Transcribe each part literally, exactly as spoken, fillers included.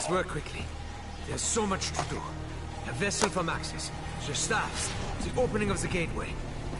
Let's work quickly. There's so much to do. A vessel for Maxis. The staffs. The opening of the gateway.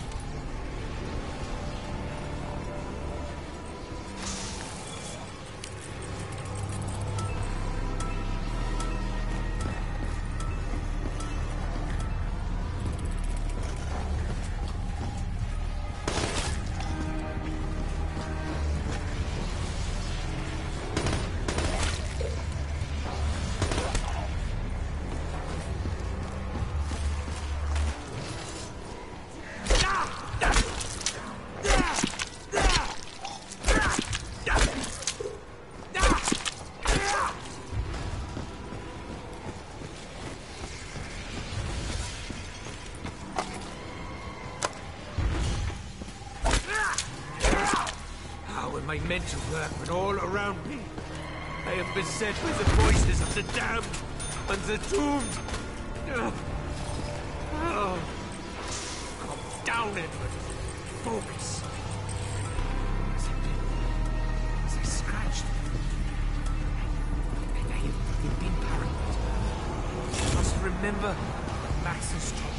Am I meant to work when all around me I am beset with the voices of the damned and the doomed? Oh. Oh. Calm down, Edward. Focus. As I did, as I scratched, and I have been paranoid. I must remember Max's talk.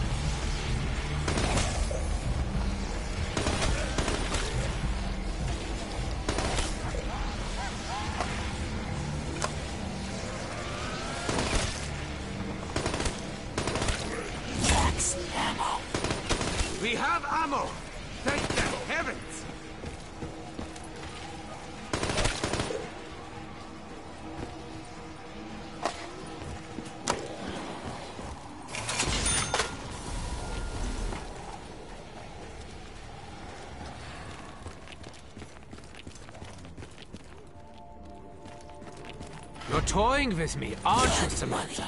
We have ammo! Thank the heavens! You're toying with me, aren't you, Samantha?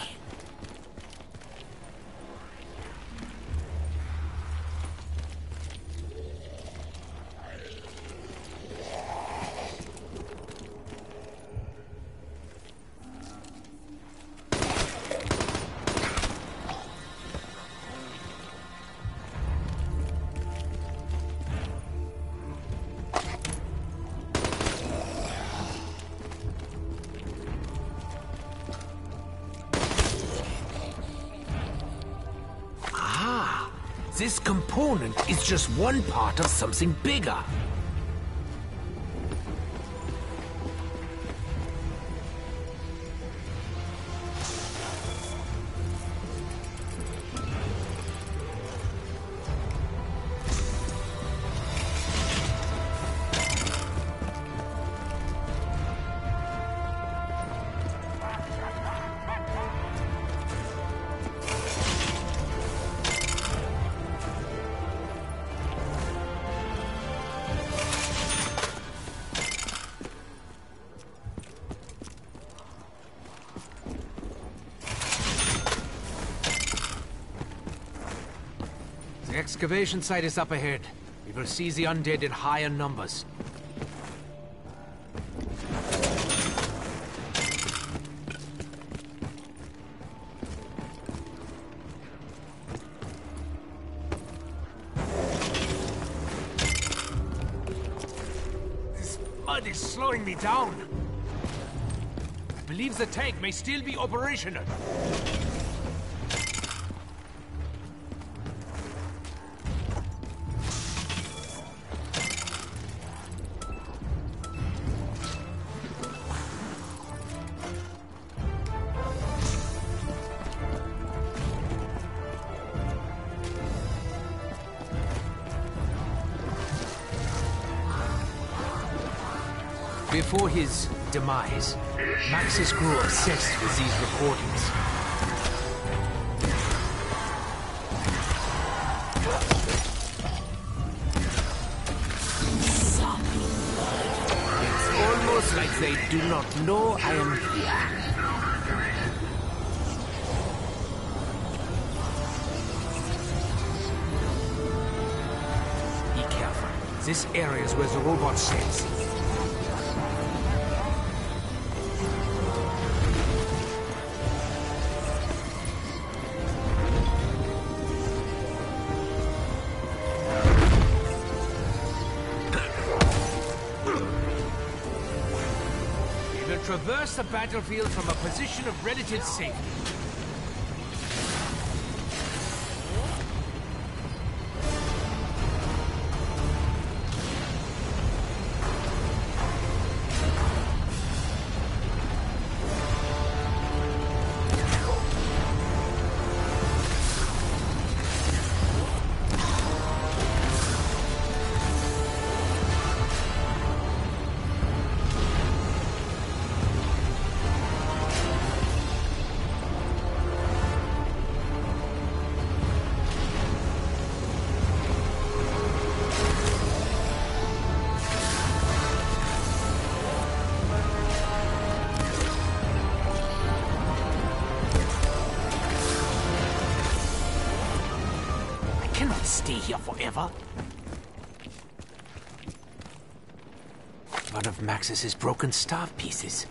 This component is just one part of something bigger. The excavation site is up ahead. We will see the undead in higher numbers. This mud is slowing me down. I believe the tank may still be operational. Before his demise, Maxis grew obsessed with these recordings. It's almost like they do not know I am here. Be careful. This area is where the robot sits. traverse the battlefield from a position of relative safety. Stay here forever? One of Maxus's broken staff pieces.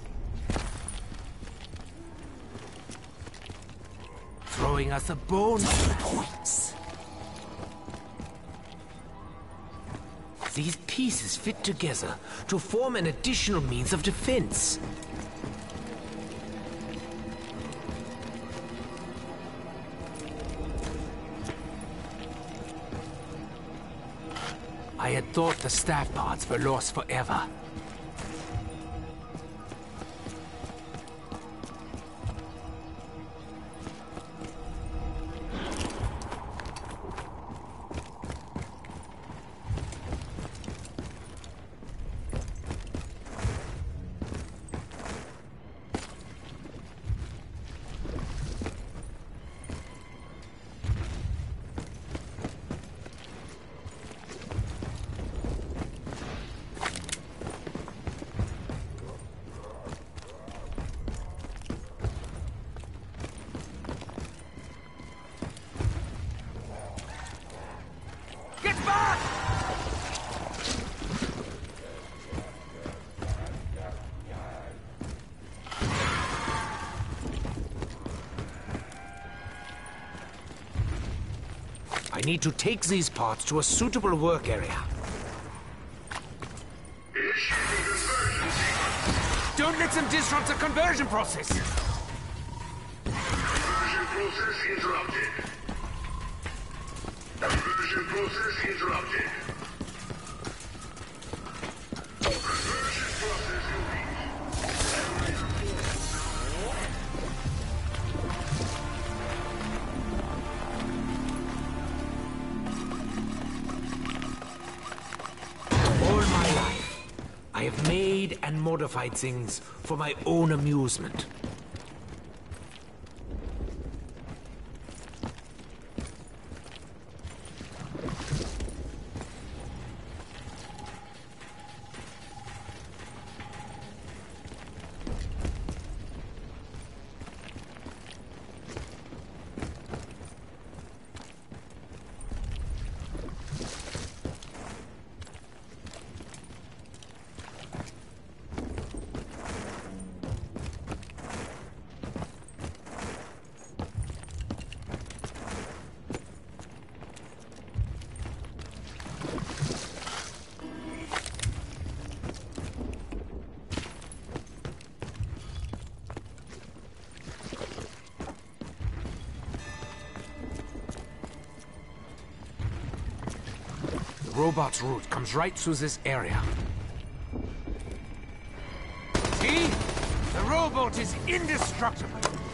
Throwing us a bone. Points. These pieces fit together to form an additional means of defense. I had thought the staff parts were lost forever. I need to take these parts to a suitable work area. Don't let them disrupt the conversion process! Conversion process interrupted. Conversion process interrupted. Conversion process complete. I have made and modified things for my own amusement. The robot's route comes right through this area. See? The robot is indestructible.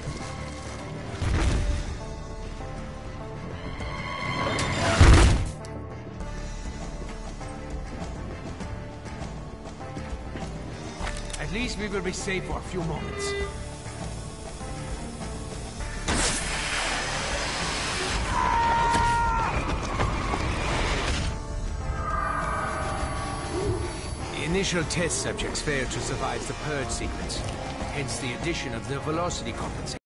At least we will be safe for a few moments. Initial test subjects failed to survive the purge sequence, hence the addition of the velocity compensator.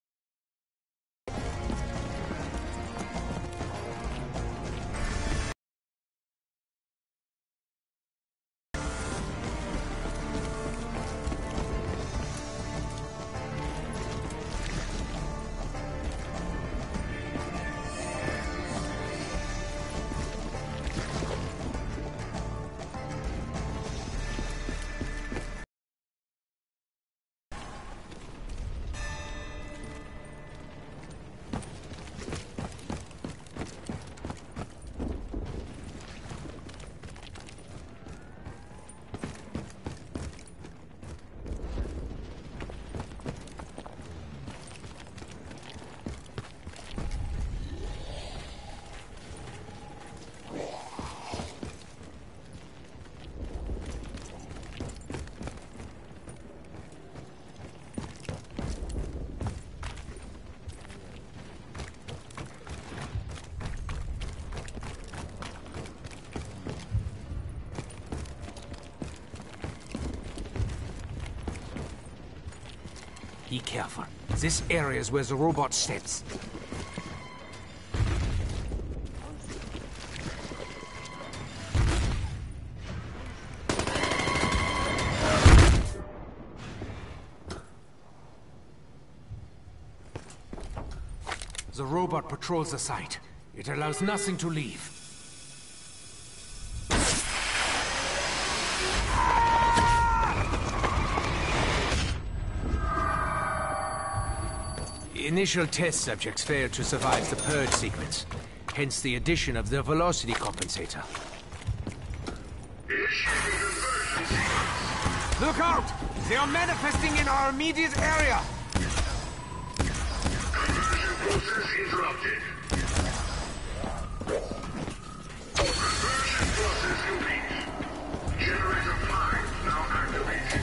Be careful. This area is where the robot steps. The robot patrols the site. It allows nothing to leave. Initial test subjects failed to survive the purge sequence, hence the addition of the velocity compensator. Look out! They are manifesting in our immediate area! Conversion process interrupted. Conversion process complete. Generator five now activated.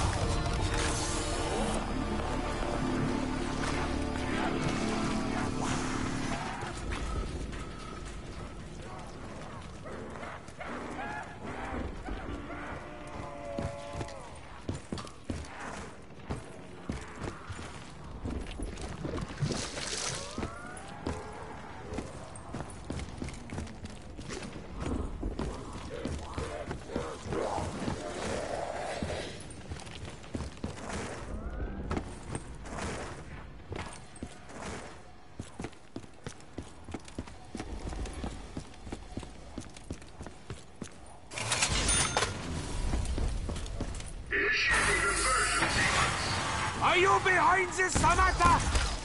Are you behind this, Samantha?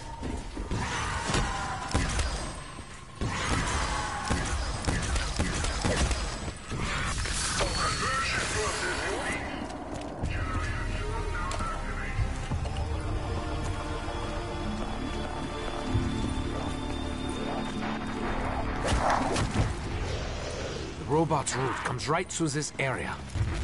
The robot's route comes right through this area.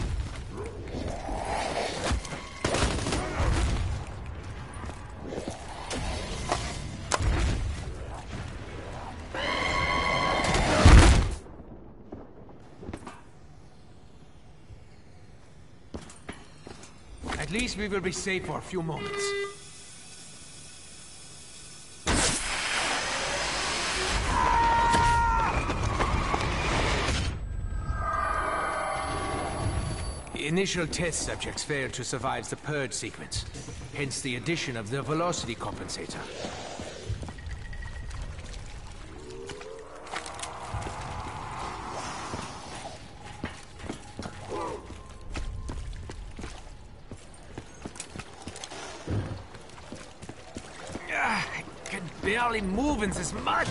At least we will be safe for a few moments. Initial test subjects failed to survive the purge sequence, hence the addition of the velocity compensator. Ah, I can barely move in this mud.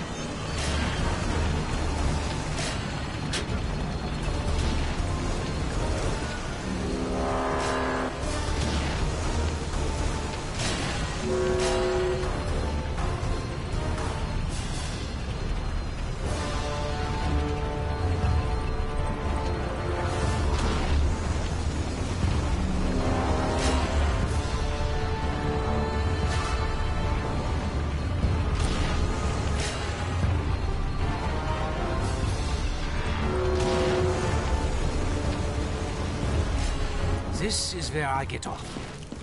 This is where I get off.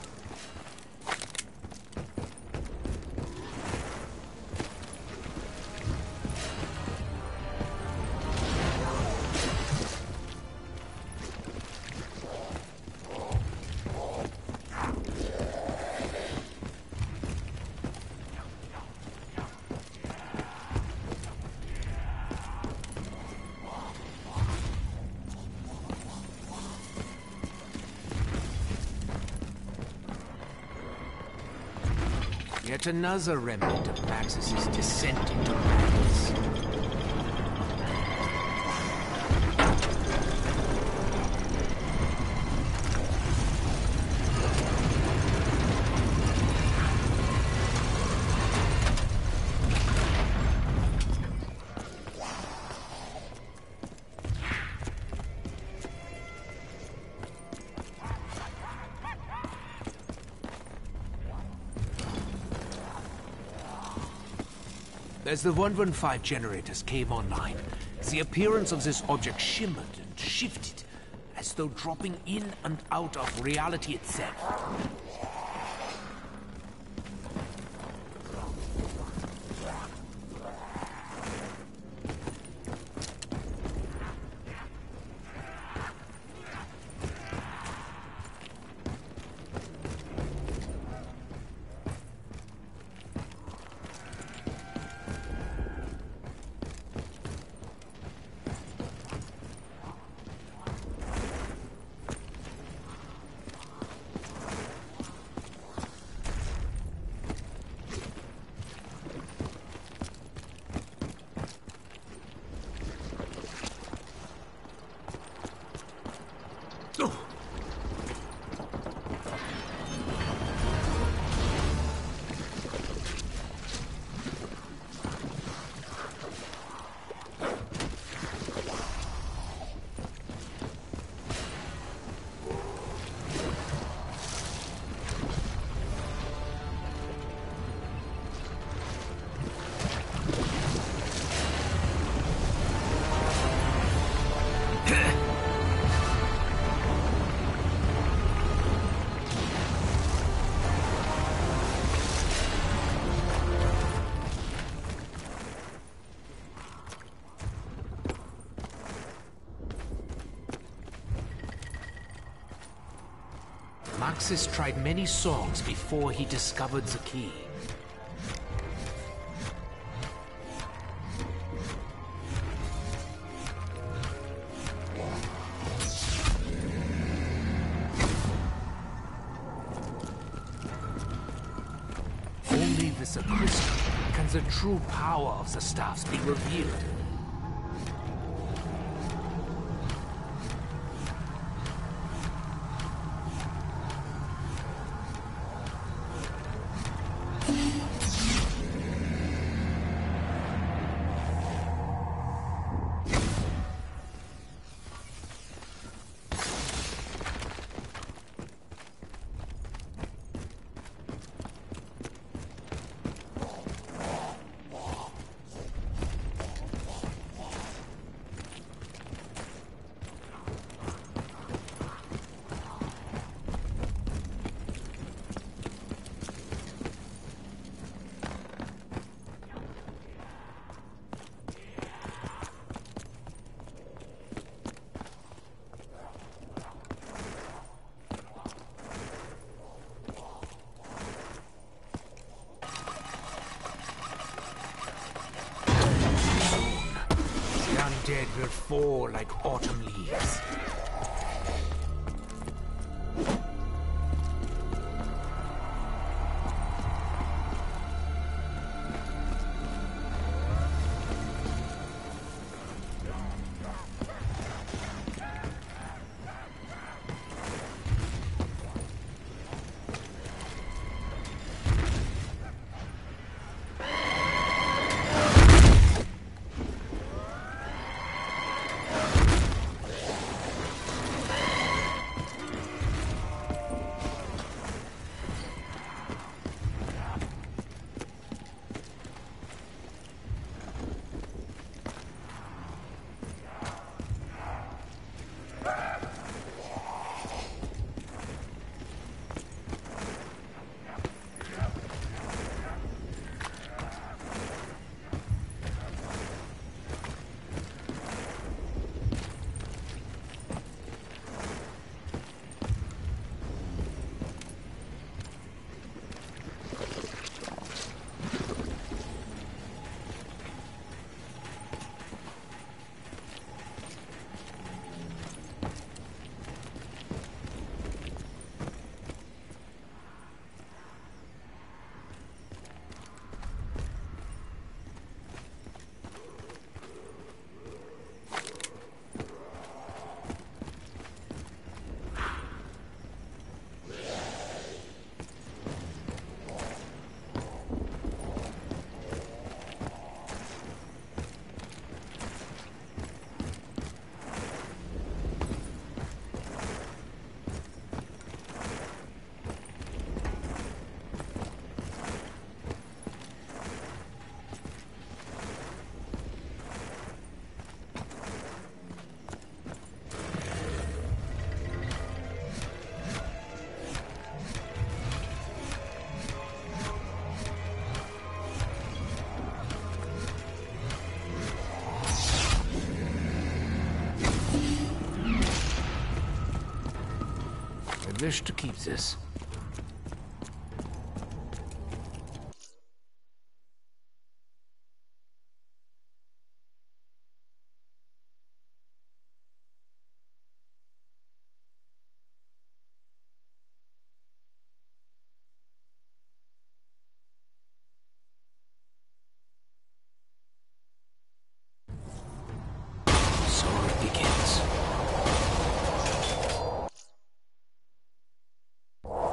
Yet another remnant of Maxis' descent into madness. As the one one five generators came online, the appearance of this object shimmered and shifted, as though dropping in and out of reality itself. Roxas tried many songs before he discovered the key. Only with the crystal can the true power of the staffs be revealed. Dead will fall like autumn leaves. I wish to keep this. So it begins.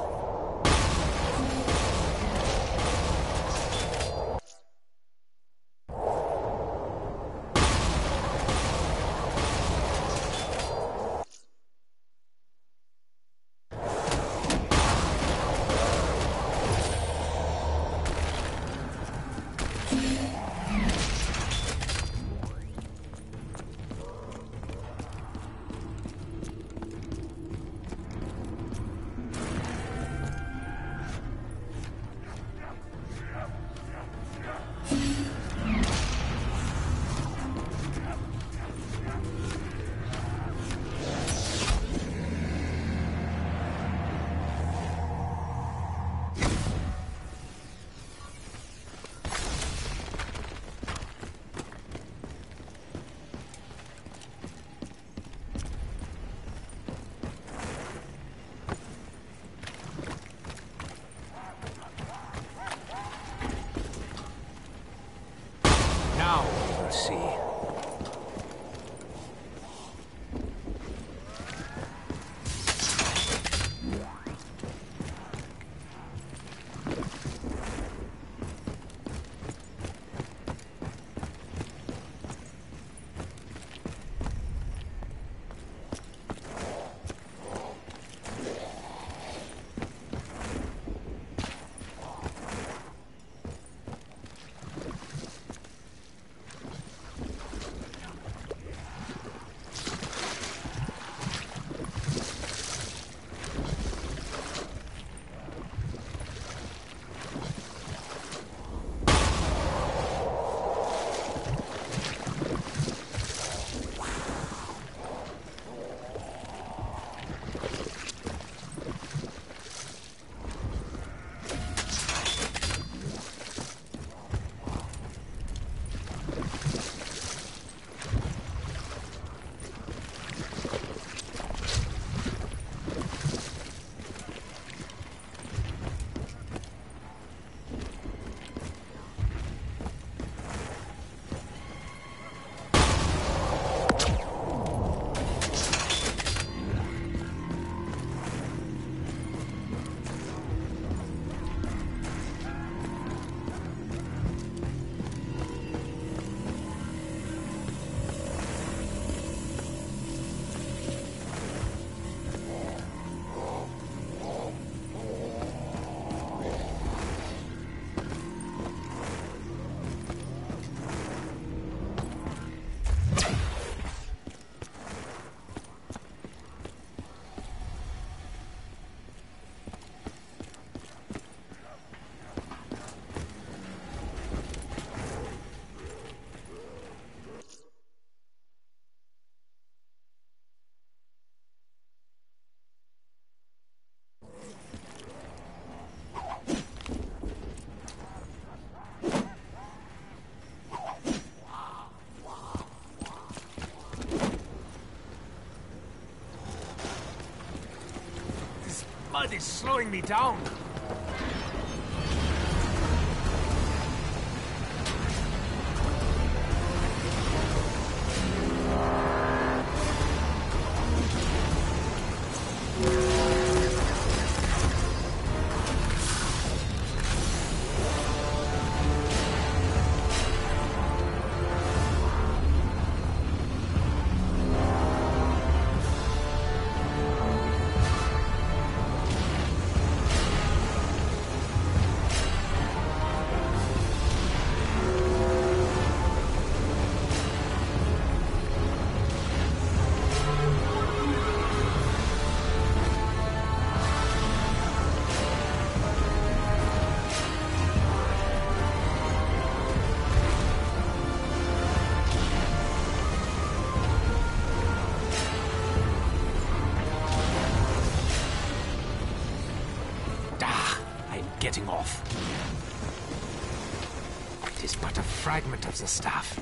Now we will see. Mud is slowing me down. Getting off. It is but a fragment of the staff.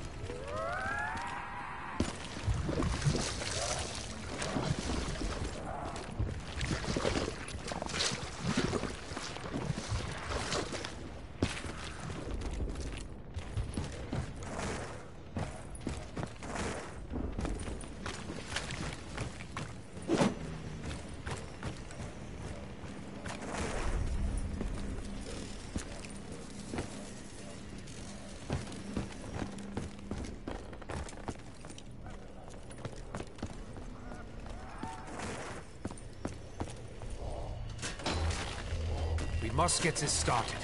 Must get this started.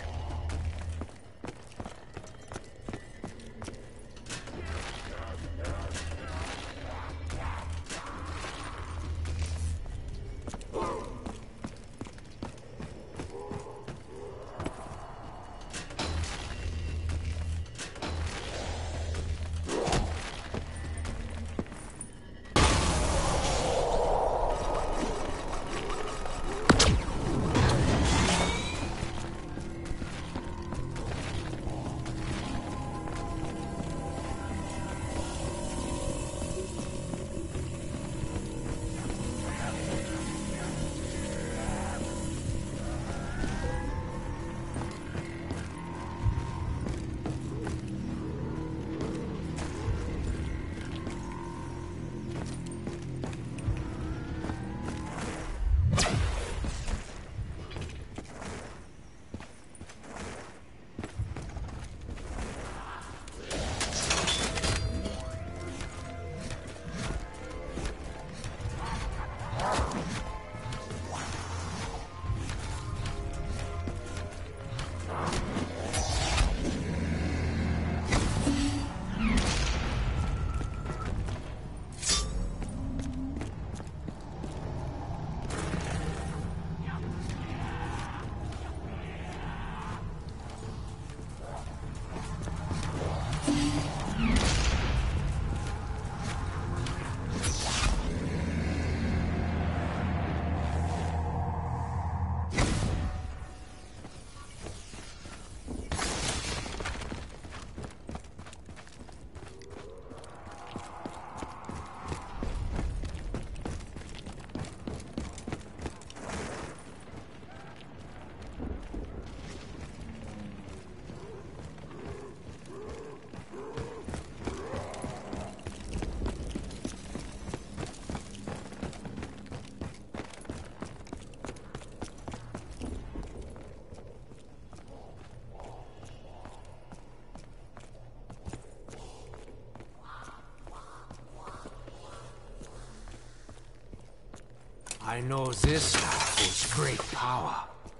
I know this staff holds great power.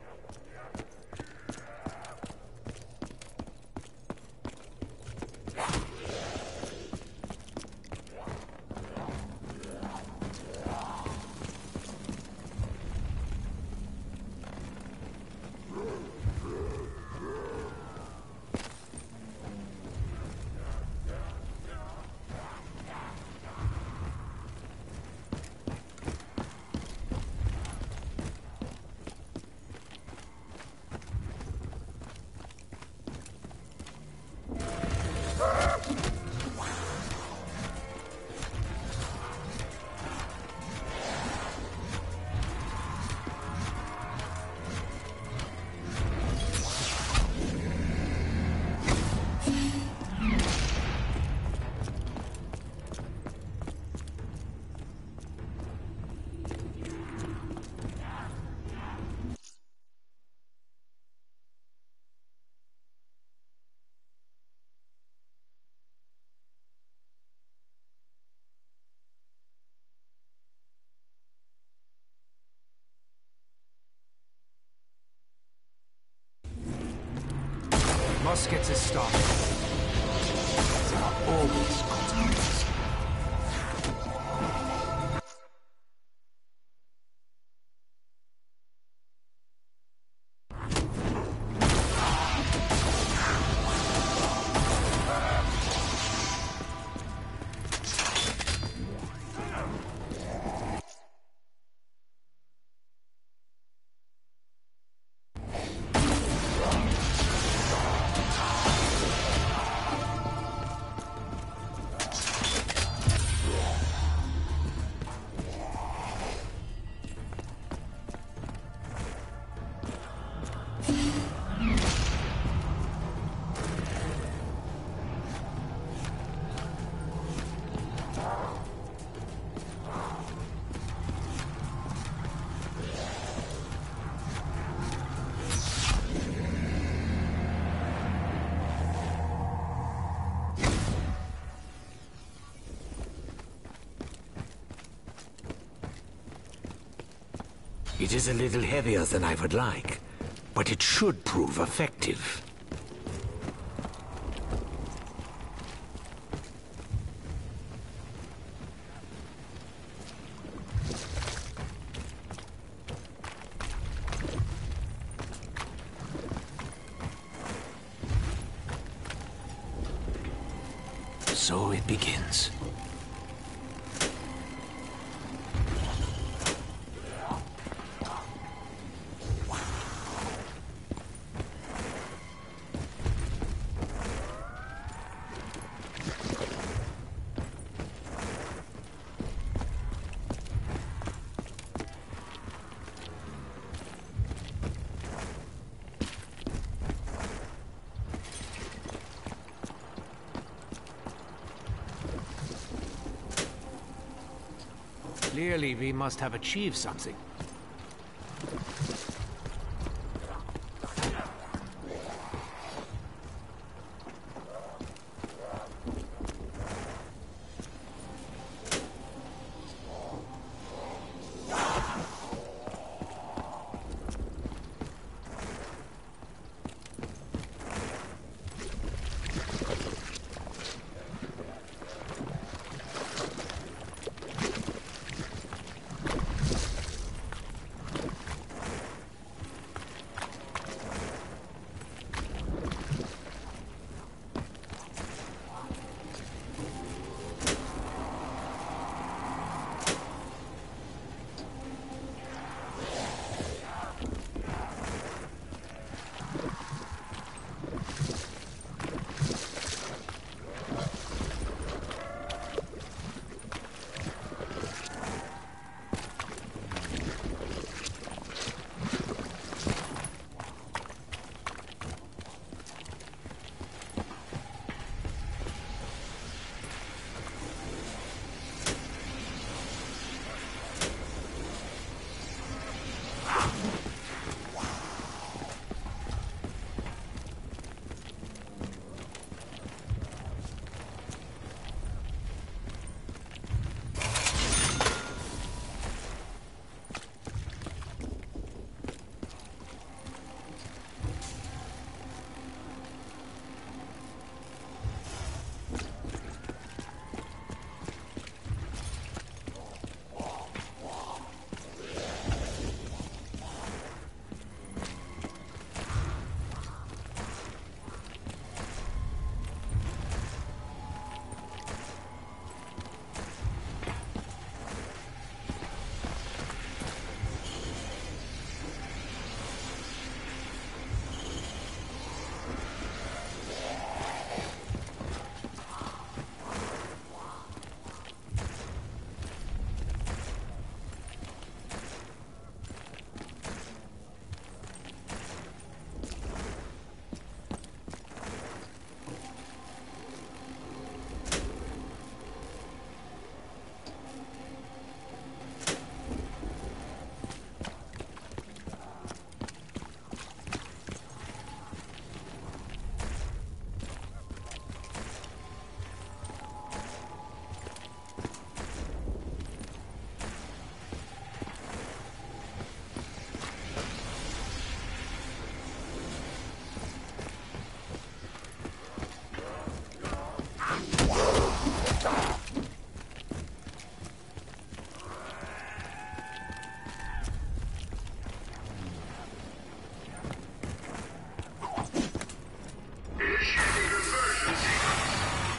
Muskets is stopped. There are always consequences. It is a little heavier than I would like, but it should prove effective. So it begins. Clearly, we must have achieved something.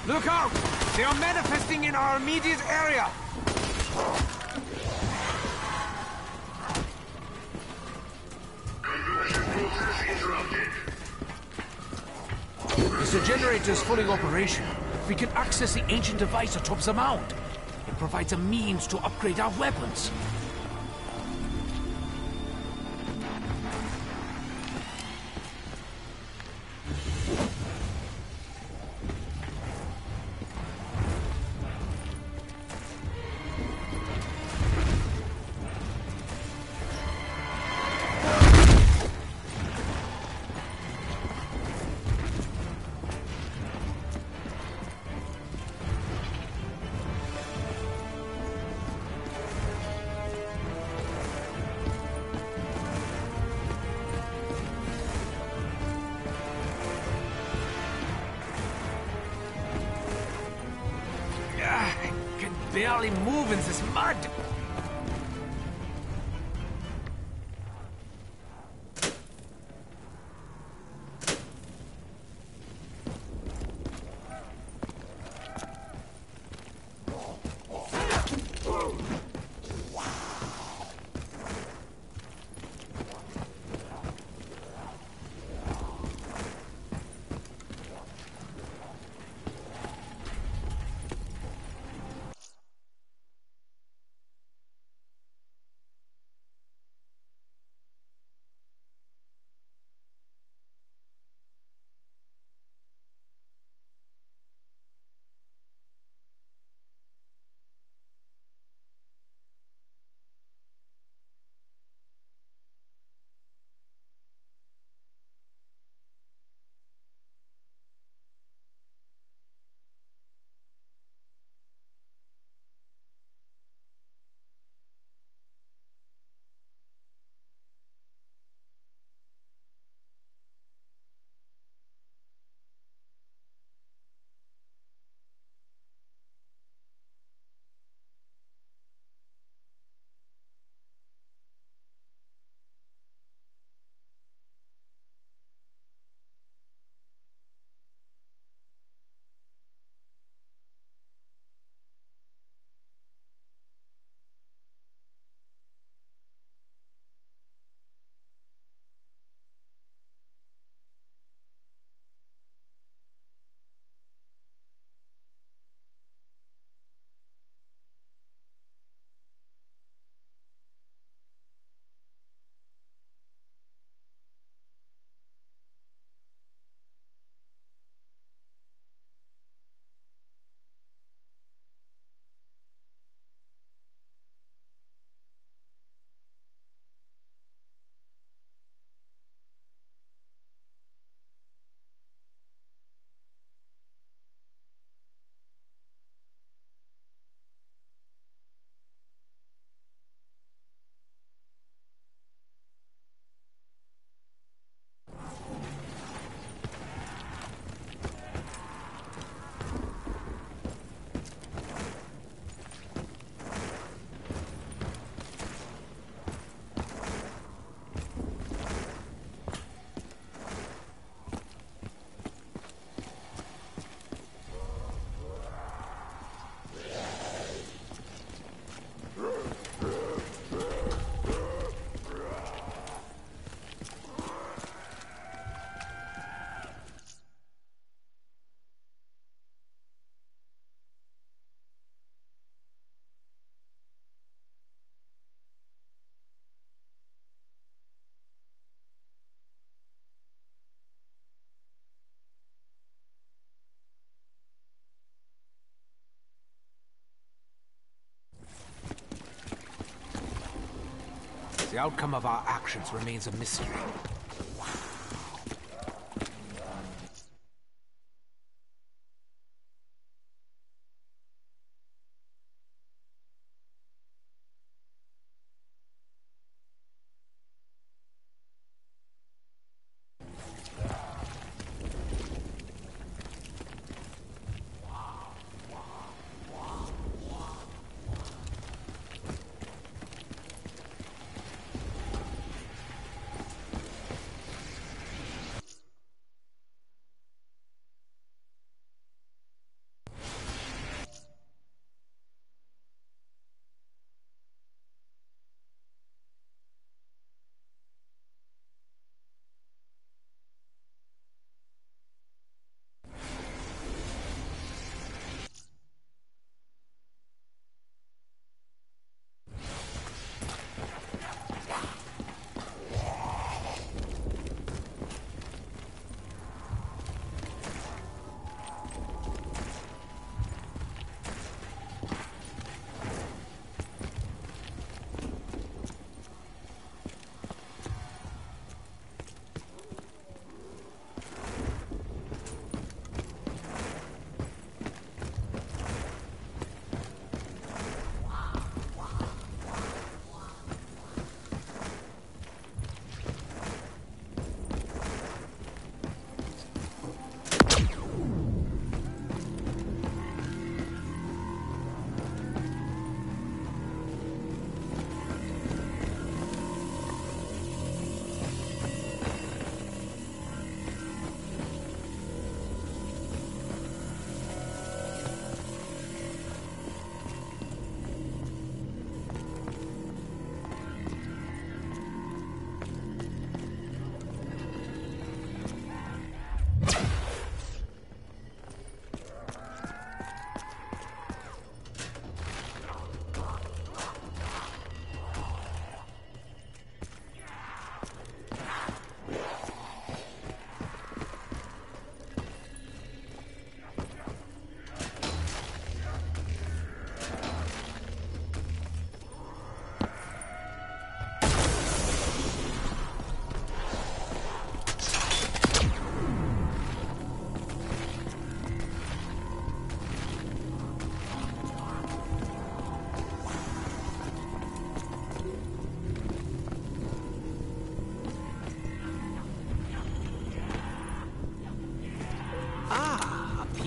Look out! They are manifesting in our immediate area! Conversion process interrupted. Is the generator's fully operational? We can access the ancient device atop the mound. It provides a means to upgrade our weapons. Barely move in this mud. The outcome of our actions remains a mystery.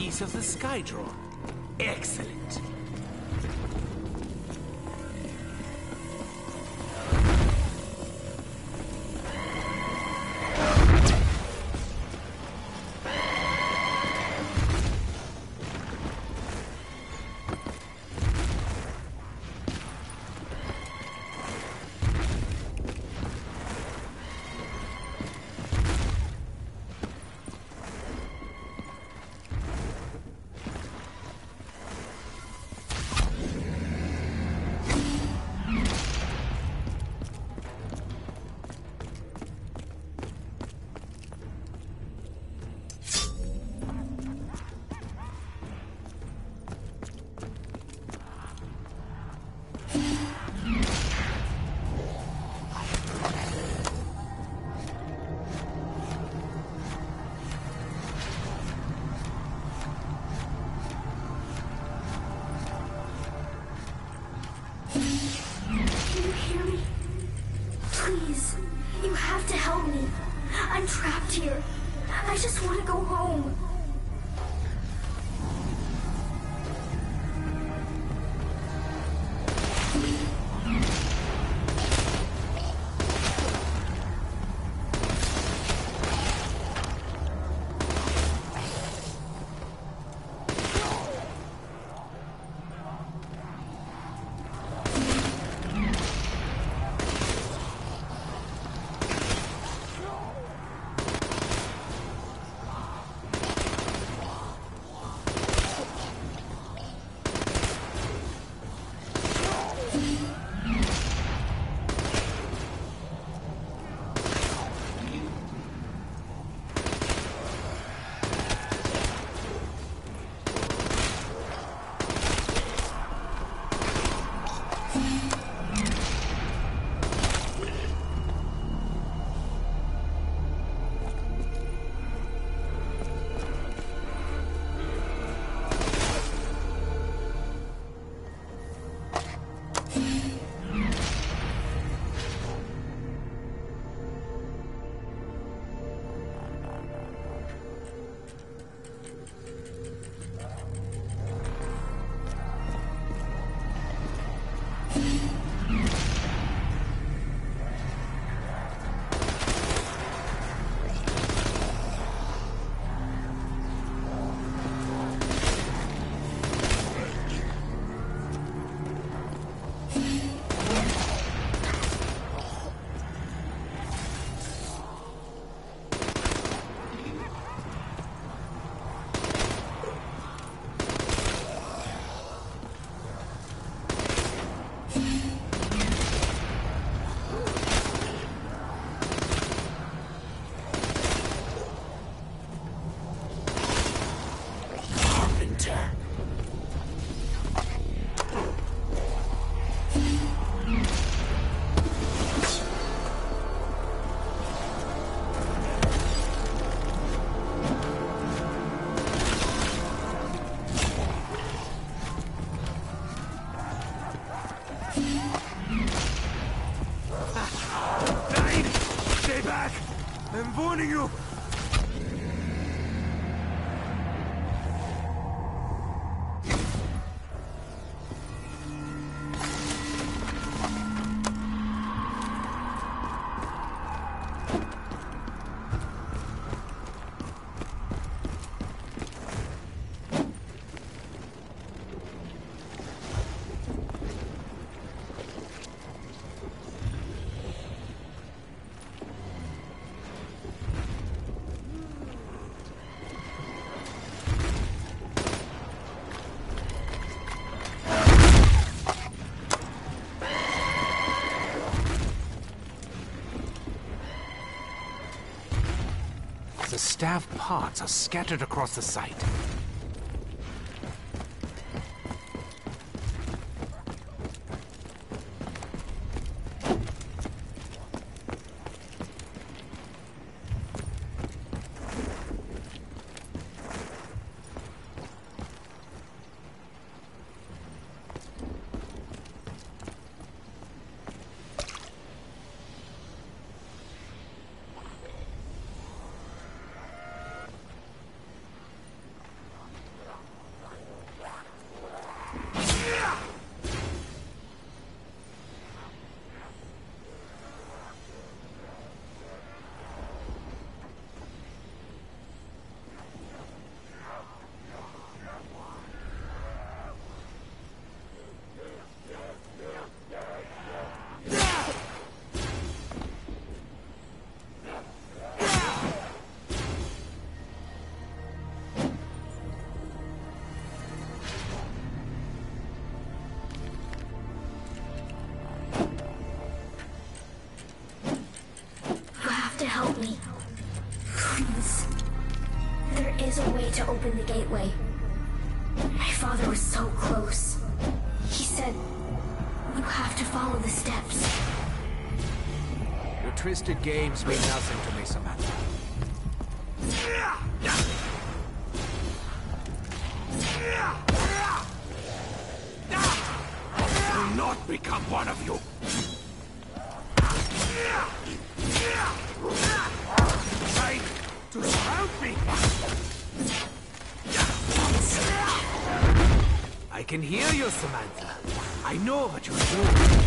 piece of the Skydron. Excellent. I'm trapped here. I just want to go home. I'm warning you! The staff parts are scattered across the site. open the gateway. My father was so close. He said, "You have to follow the steps." Your twisted games mean nothing to me, Samantha. I will not become one of you. Trying to surround me. I can hear you, Samantha. I know what you're doing.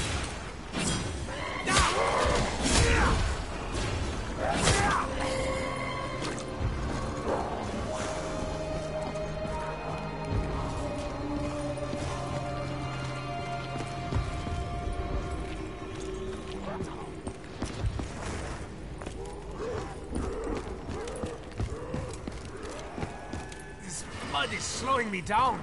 This mud is slowing me down.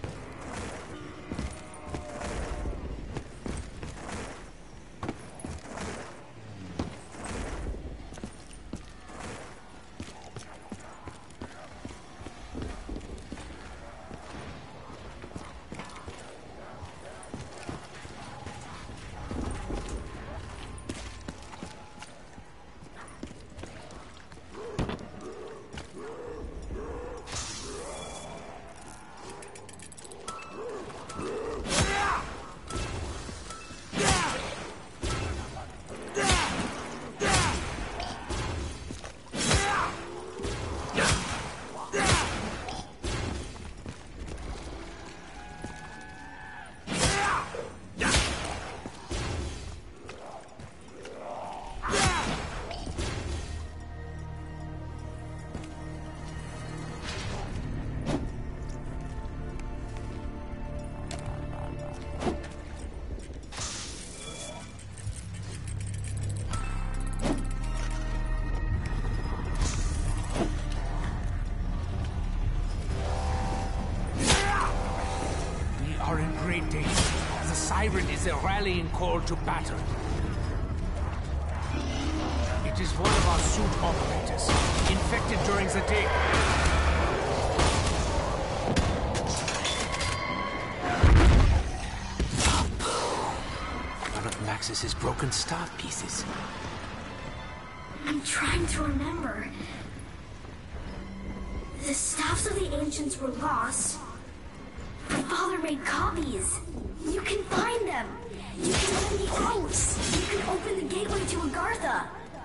Siren is a rallying call to battle. It is one of our suit operators, infected during the day. One of Maxis's broken staff pieces. I'm trying to remember. The staffs of the ancients were lost. My father made copies. You can find them. You can open the oats. You can open the gateway to Agartha.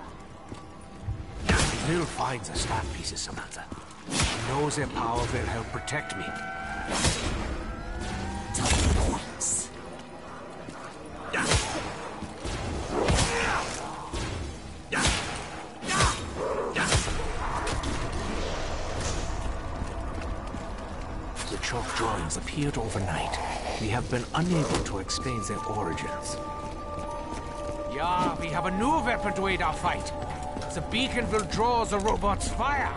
Will finds the staff pieces, Samantha. He knows their power will help protect me. Points. The chalk drawings appeared overnight. We have been unable to explain their origins. Yeah, we have a new weapon to aid our fight. The beacon will draw the robot's fire.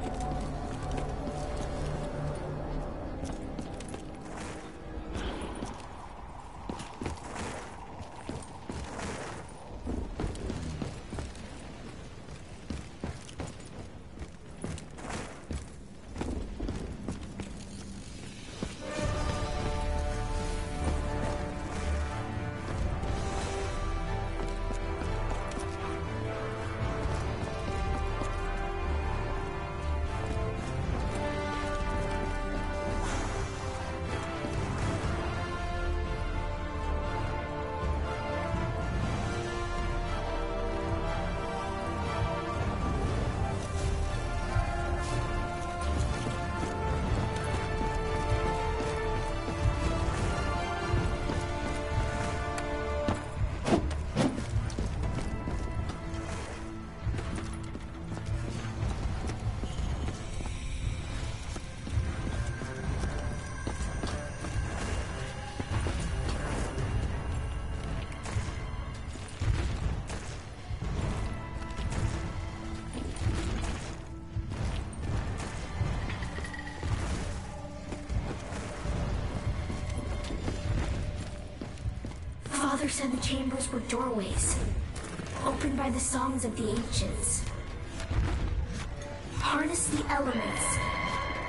Father said the chambers were doorways, opened by the songs of the ancients. Harness the elements,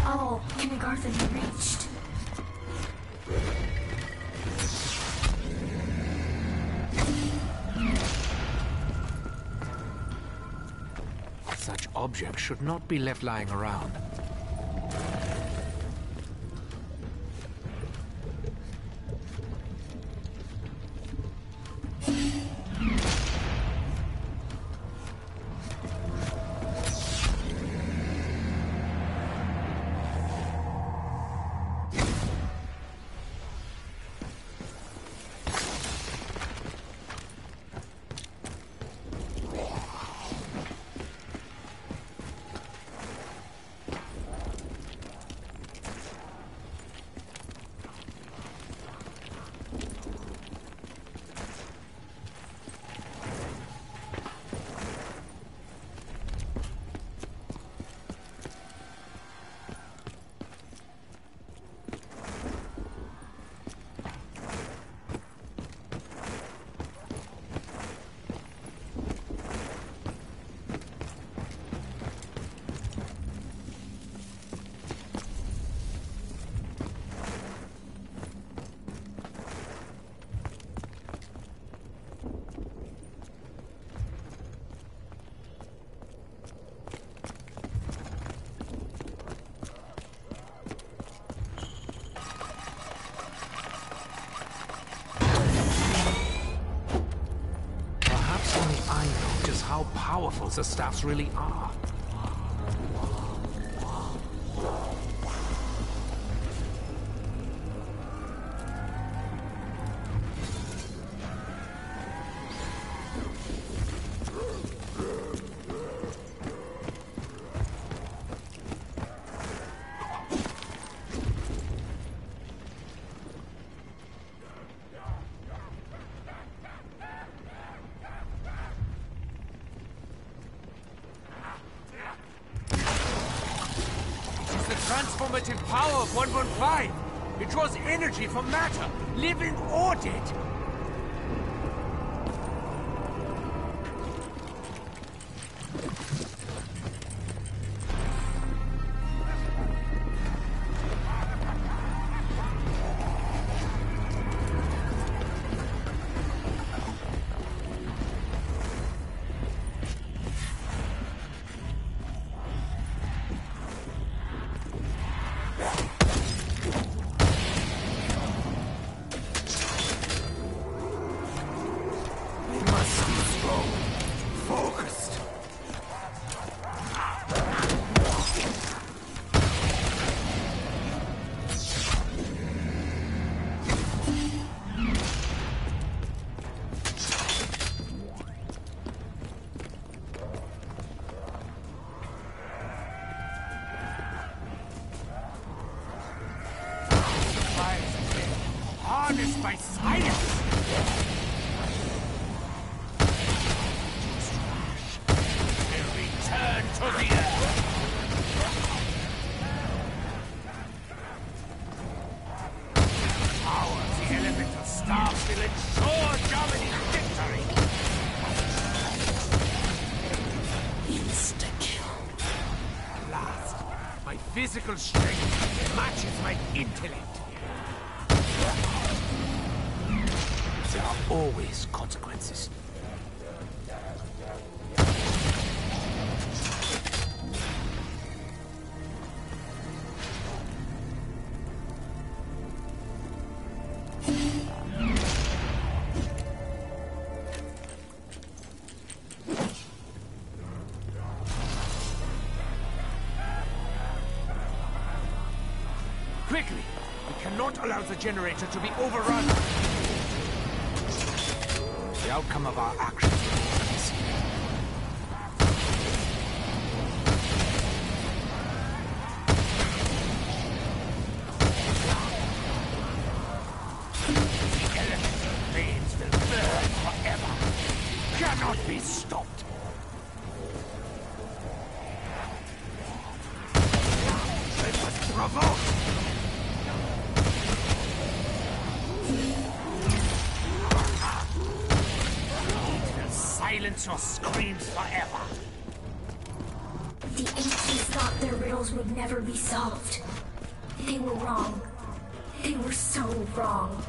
all Kindergarten reached. Such objects should not be left lying around. How powerful the staffs really are. Transformative power of one one five. It draws energy from matter, living or dead. Harnessed by science! Will return to the earth! Power of the elemental stars will ensure Germany's victory! Insta-kill. At last, my physical strength matches my intellect. There are always consequences. Quickly! We cannot allow the generator to be overrun! The outcome of our actions will be easy. The elemental flames will burn forever. Cannot be stopped. They must provoke! Silence your screams forever. The They thought their riddles would never be solved. They were wrong. They were so wrong.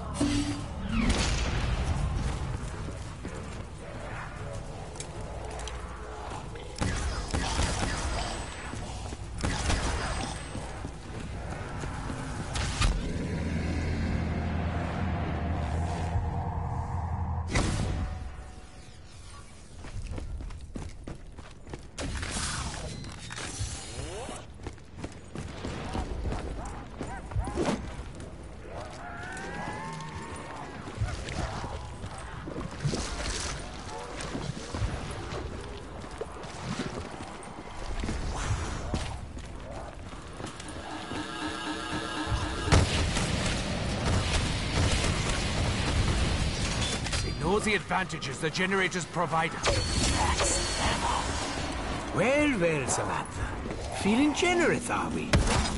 Knows the advantages the generators provide us. Well, well, Samantha. Feeling generous, are we?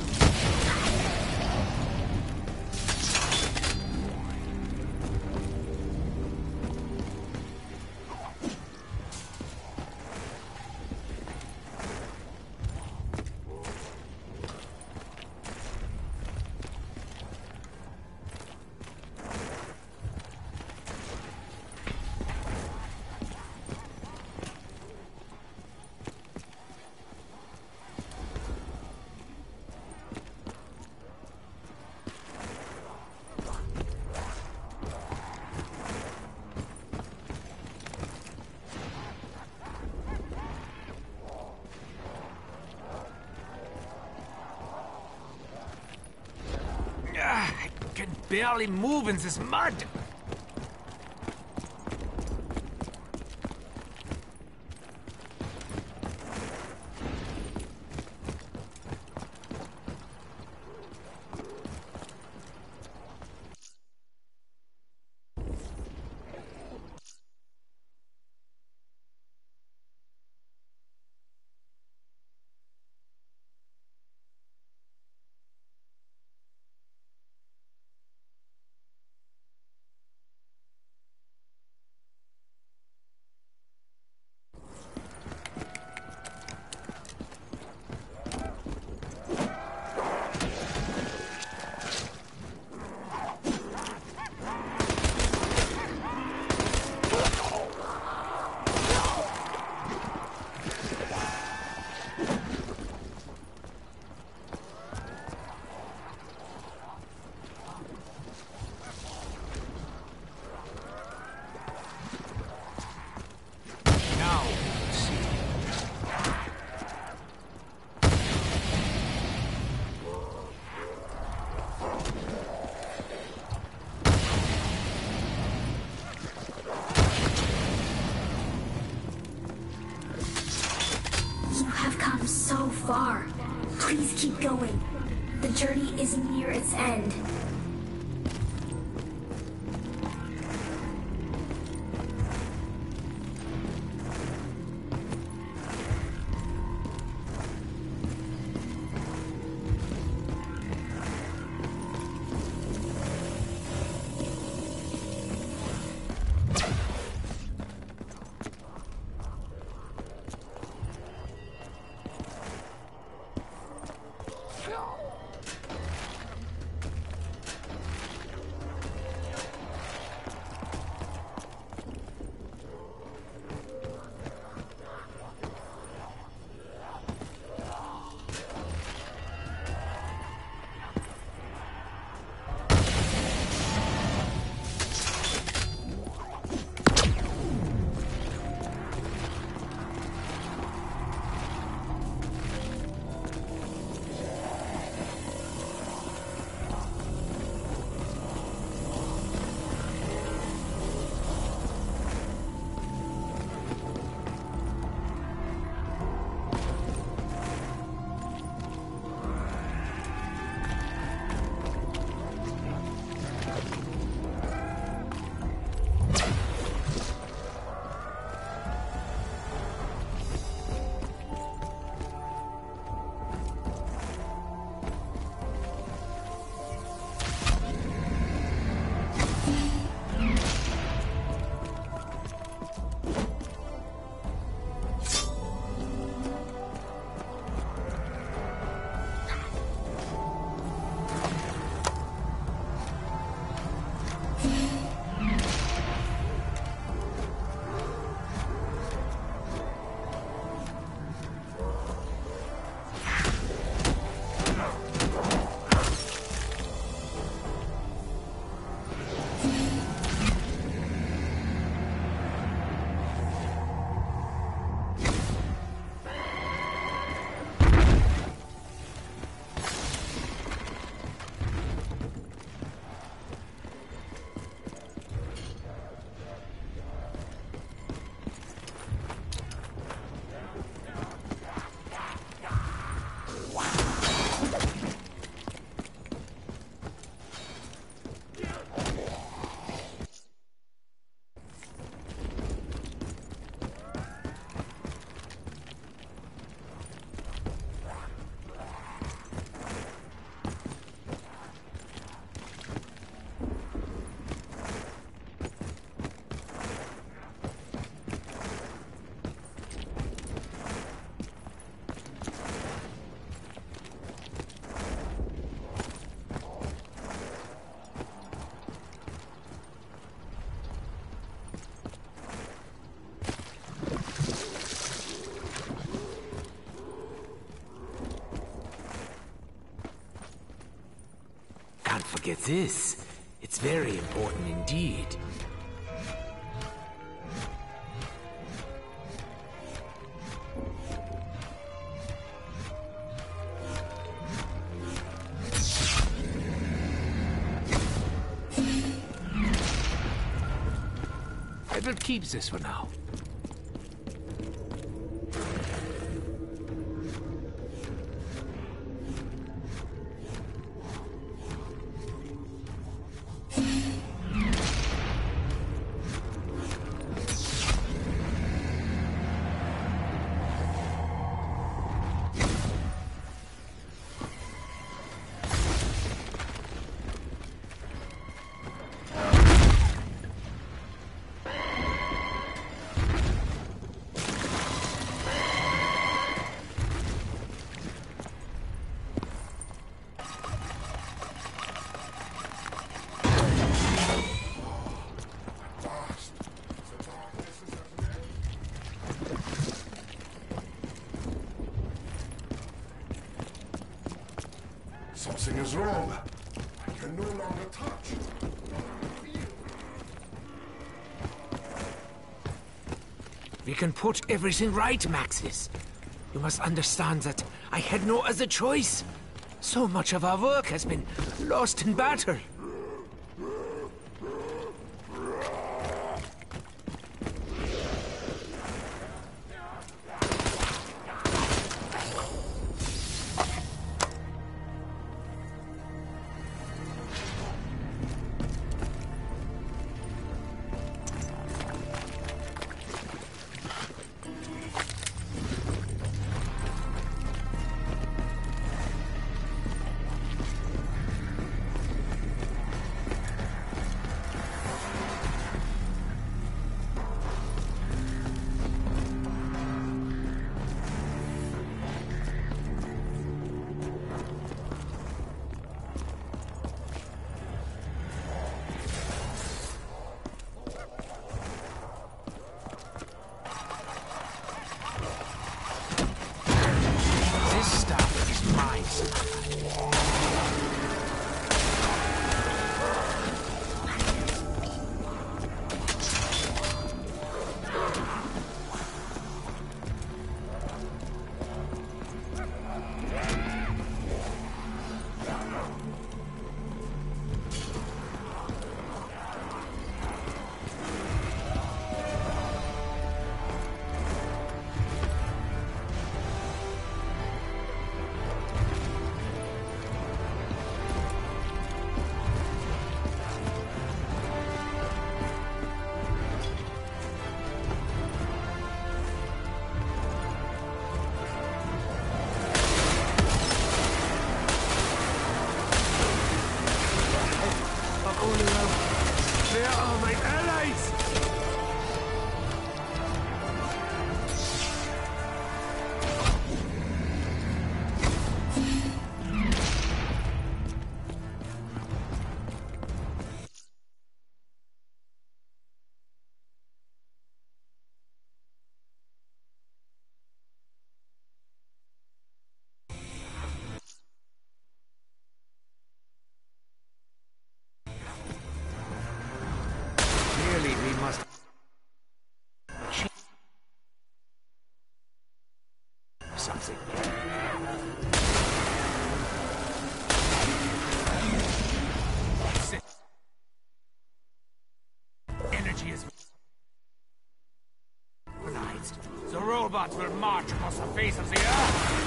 I can barely move in this mud. So far. Please keep going. The journey is near its end. forget this. It's very important indeed. I will keep this for now. Something is wrong. I can no longer touch. We can put everything right, Maxis. You must understand that I had no other choice. So much of our work has been lost in battle. Where are my allies? Clearly, we must something. Energy is organized. The robots will march across the face of the earth.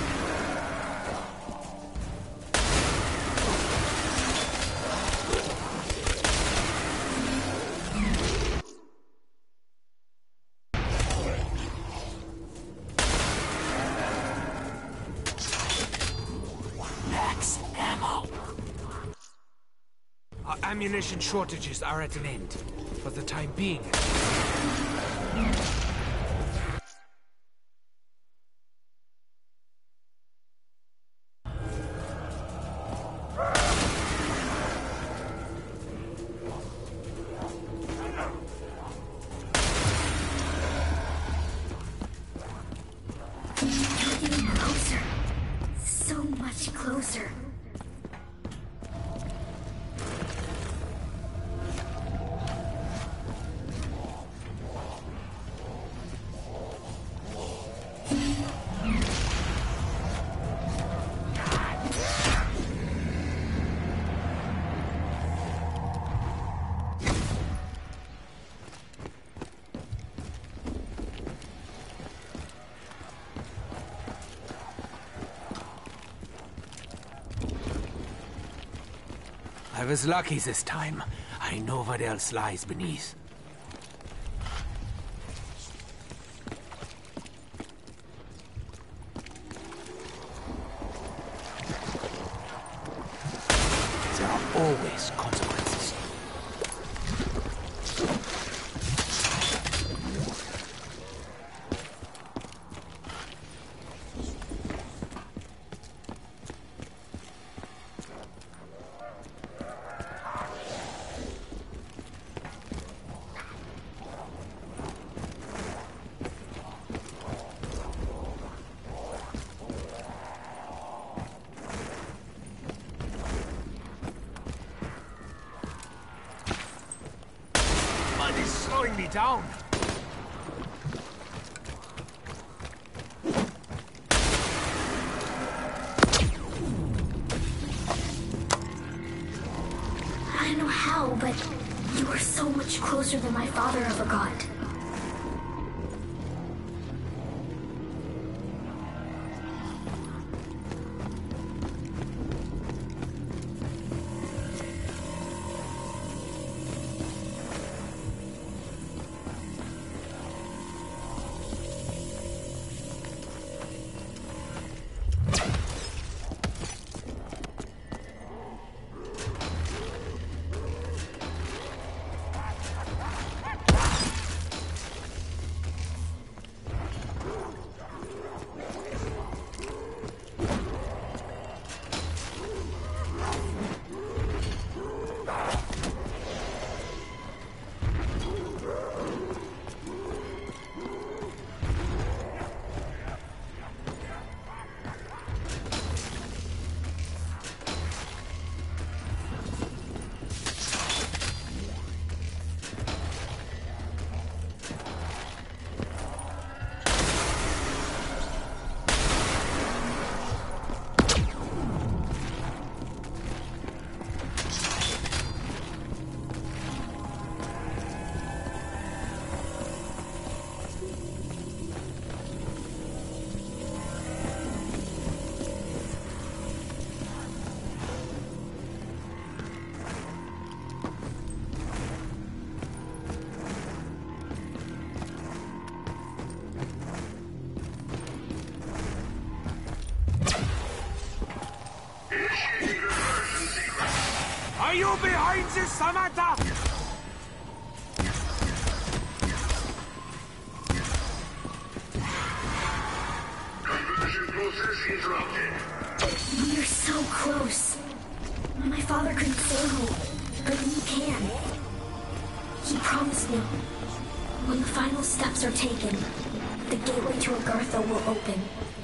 Our ammunition shortages are at an end, for the time being. Getting closer. So much closer. I was lucky this time. I know what else lies beneath. There are always consequences. Slowing me down. I don't know how, but you are so much closer than my father ever got. Are you behind this, Samantha? Conversion process interrupted. We are so close. My father couldn't save me, but you can. He promised me. When the final steps are taken, the gateway to Agartha will open.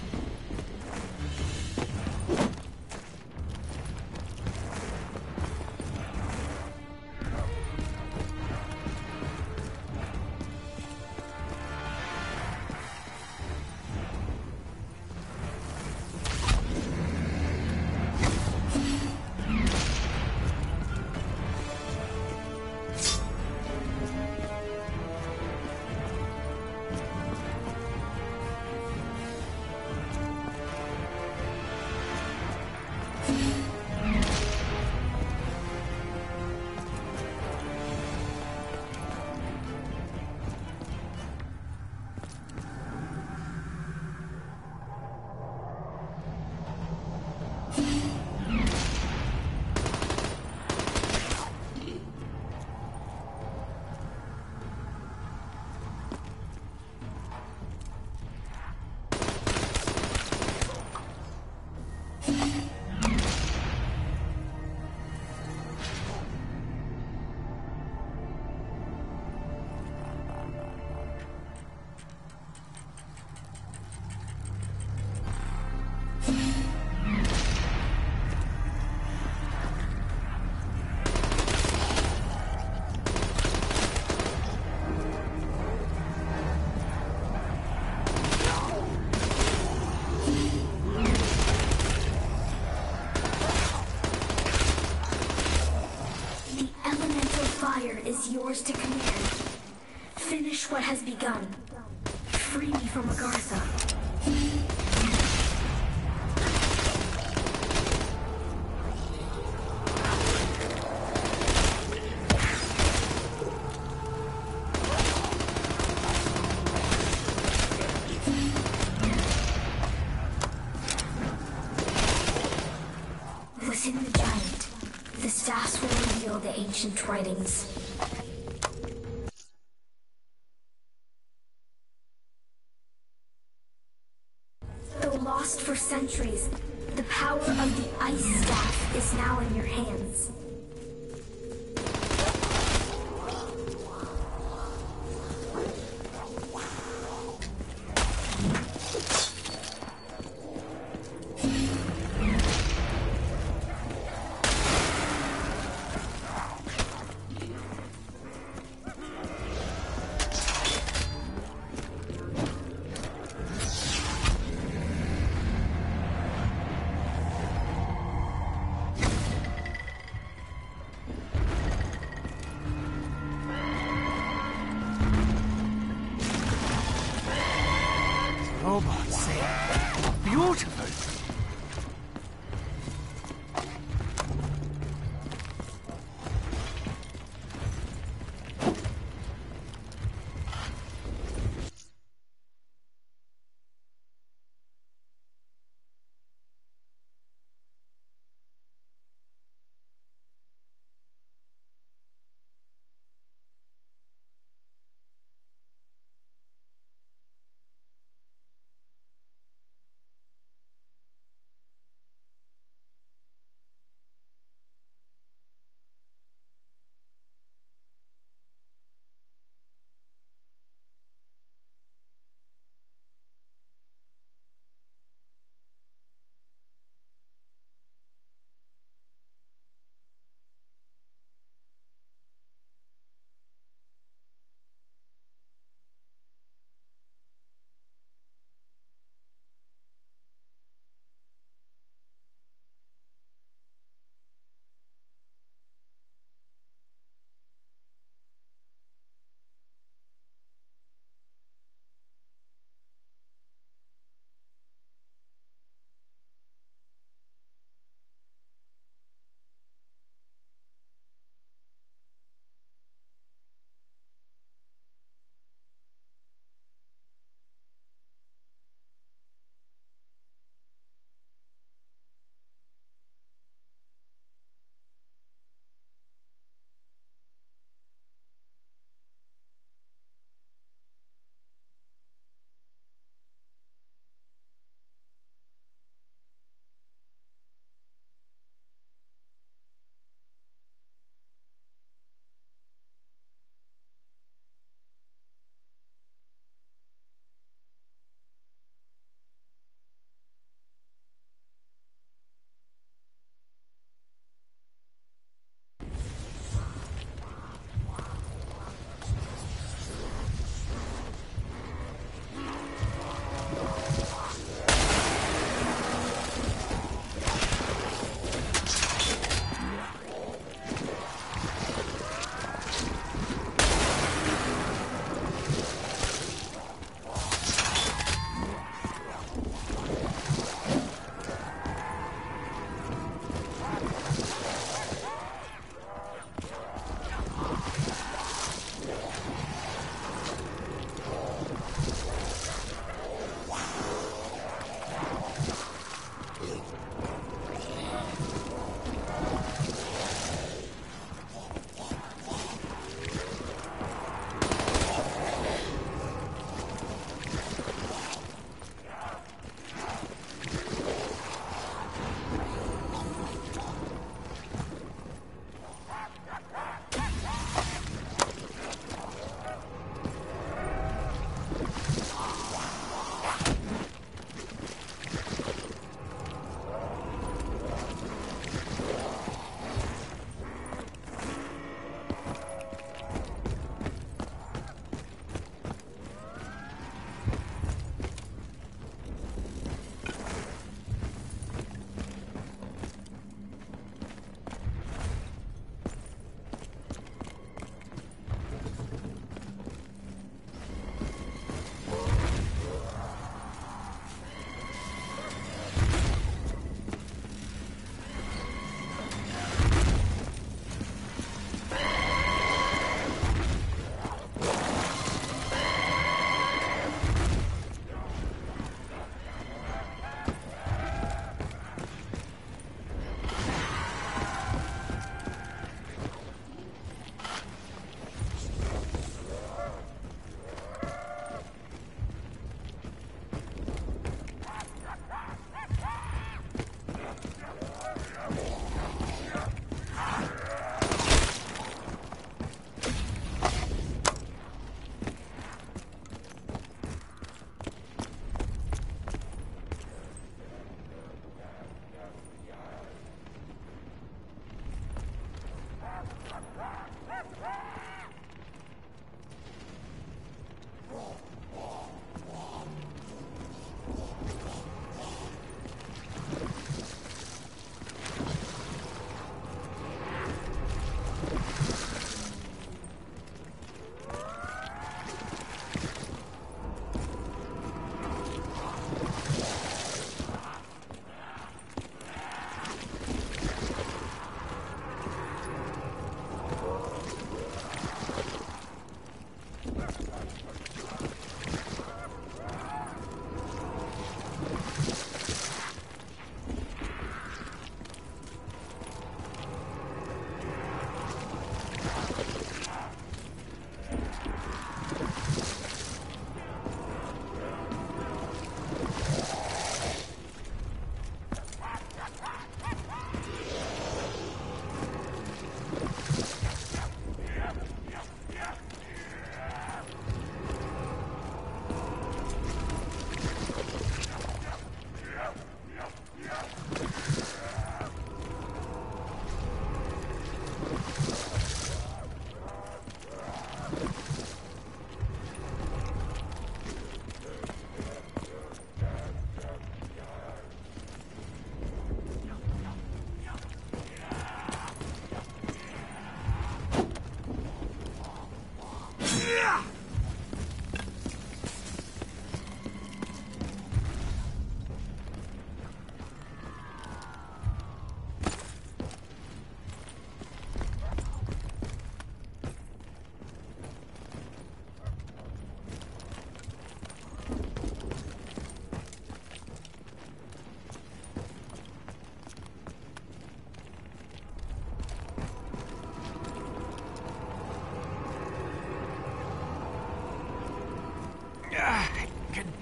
Yours to command. Finish what has begun. Free me from Agartha. giant. The staffs will reveal the ancient writings. Though lost for centuries, the power of the Ice Staff is now in your hands. Robots say, beautiful.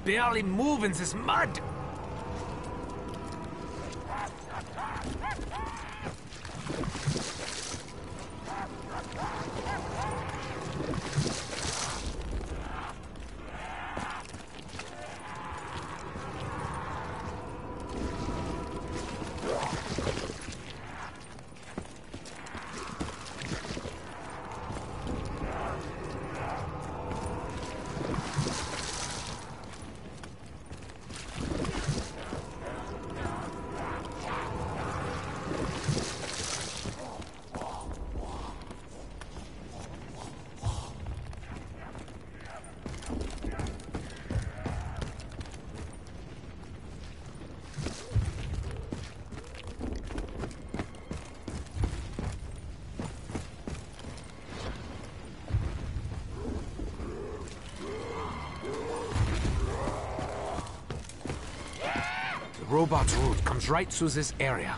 barely move in this mud. The robot's route comes right through this area.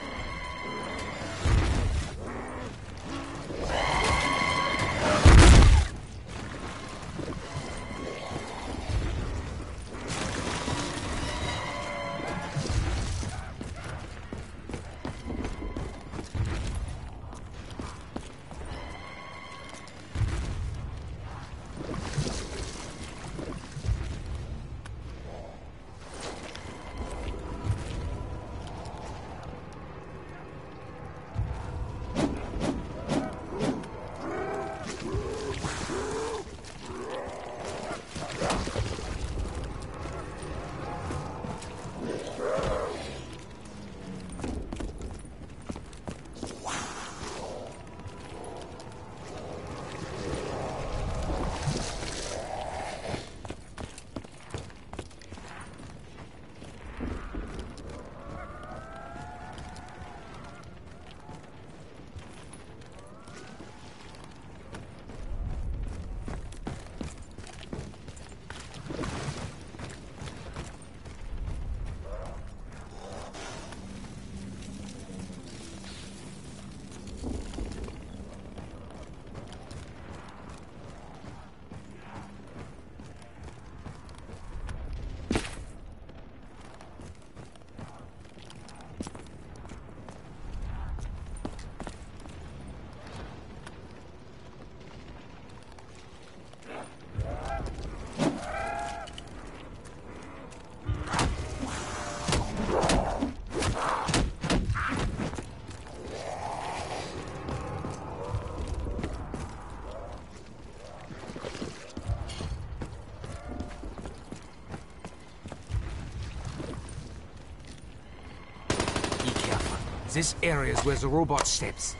This area is where the robot steps.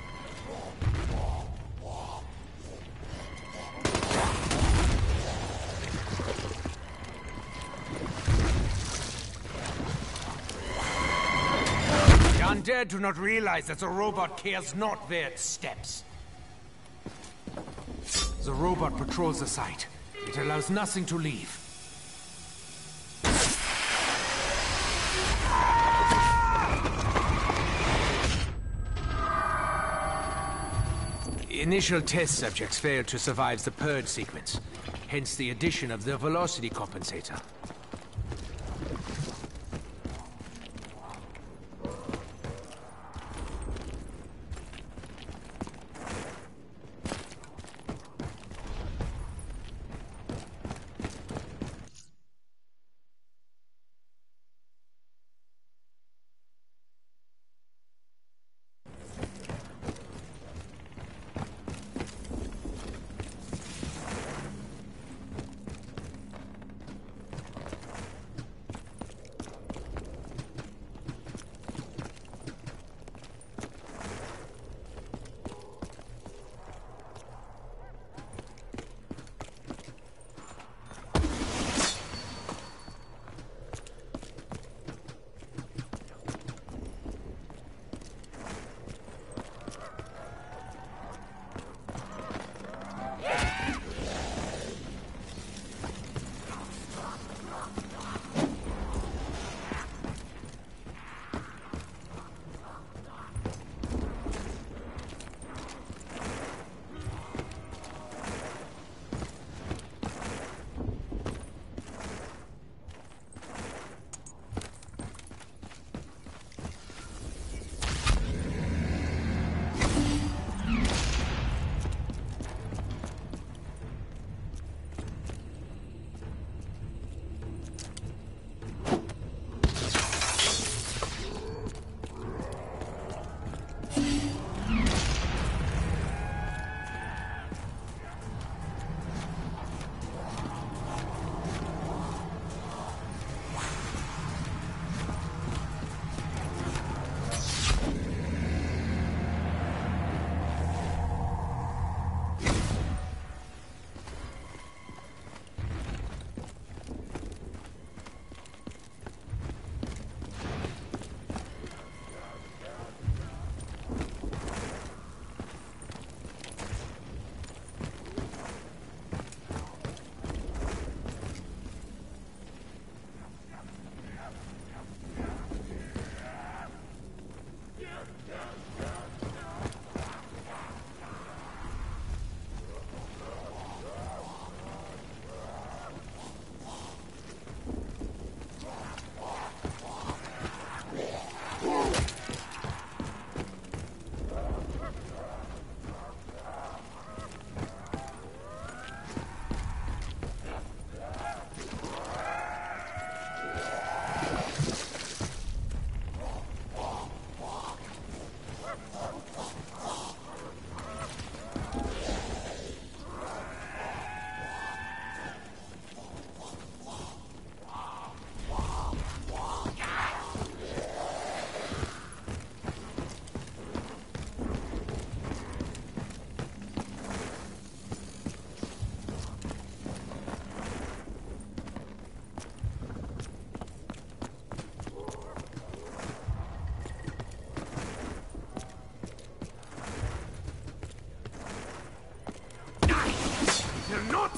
The undead do not realize that the robot cares not where it steps. The robot patrols the site. It allows nothing to leave. Initial test subjects failed to survive the purge sequence, hence the addition of the velocity compensator.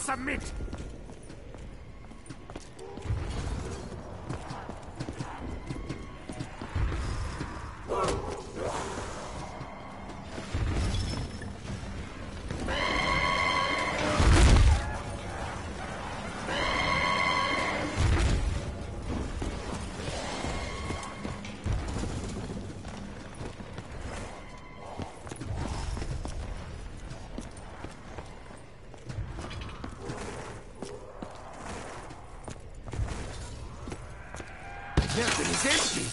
submit! Everything is empty!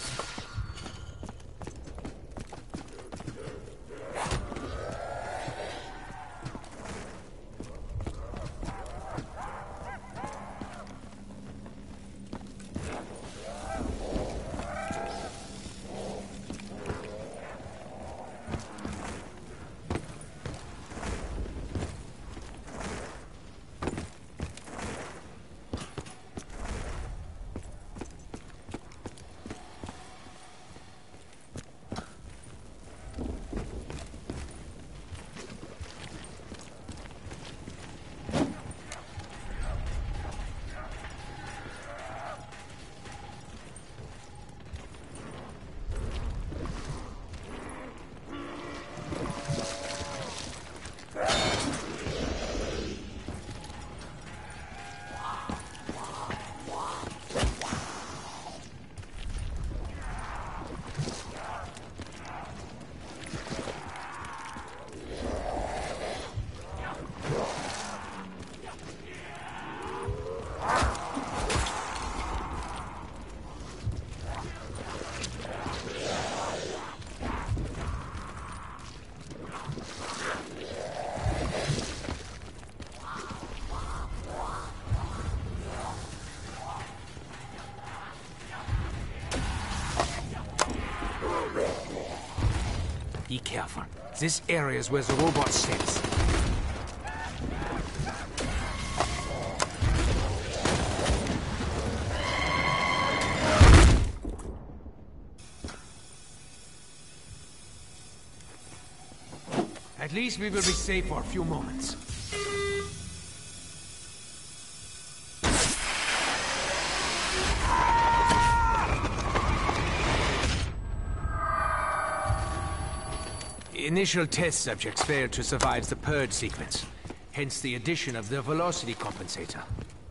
Be careful. This area is where the robot sits. At least we will be safe for a few moments. Initial test subjects failed to survive the purge sequence, hence the addition of the velocity compensator.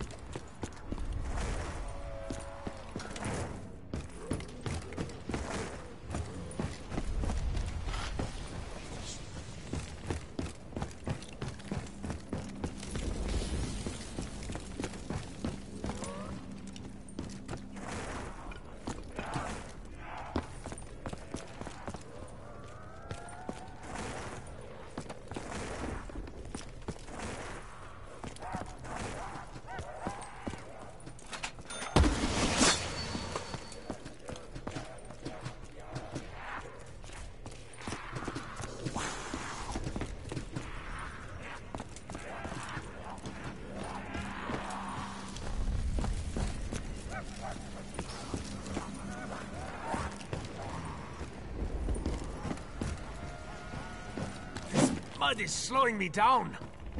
Mud is slowing me down.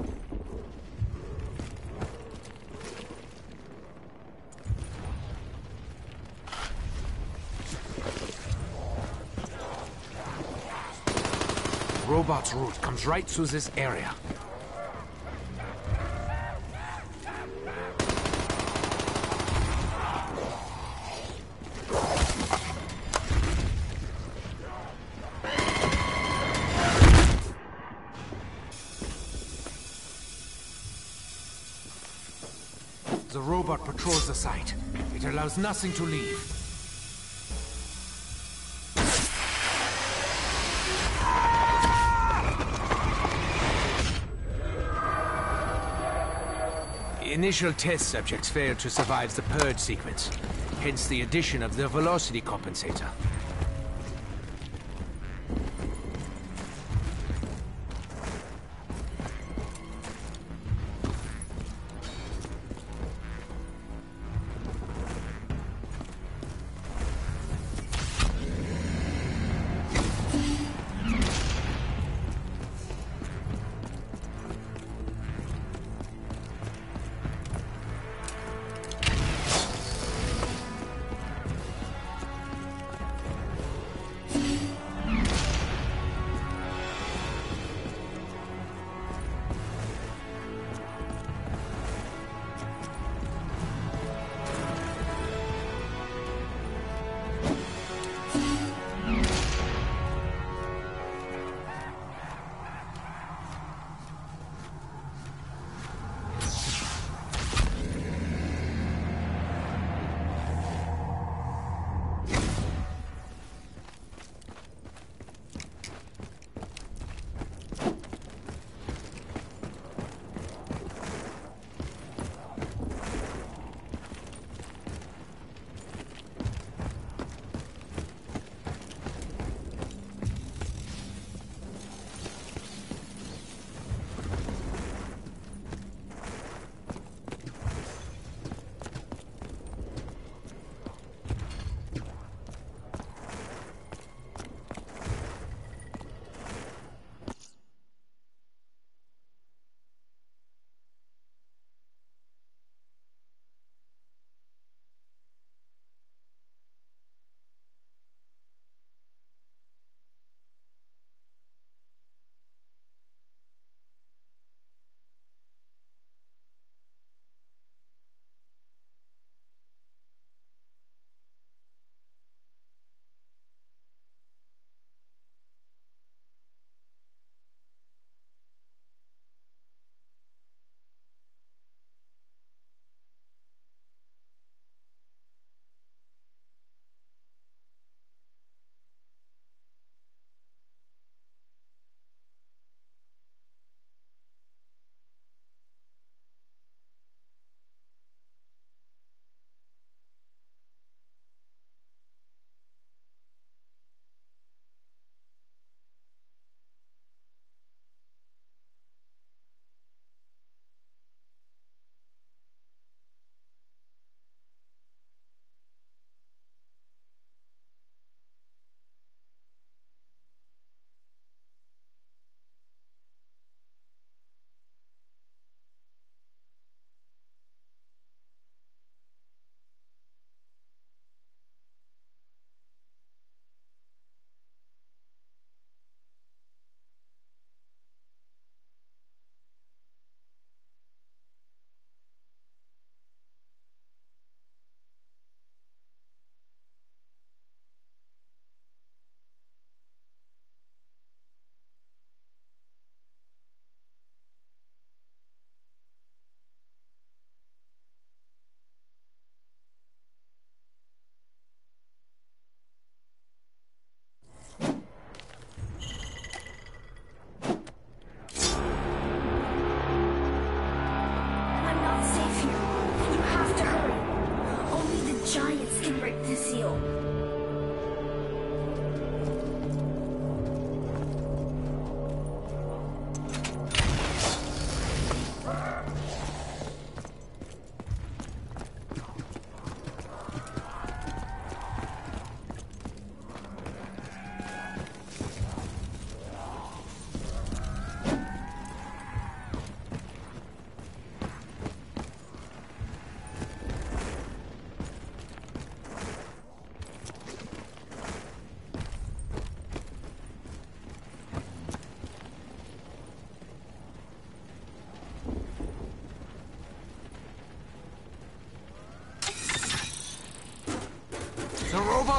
Robot's route comes right through this area. The robot patrols the site. It allows nothing to leave. Initial test subjects failed to survive the purge sequence, hence the addition of the velocity compensator.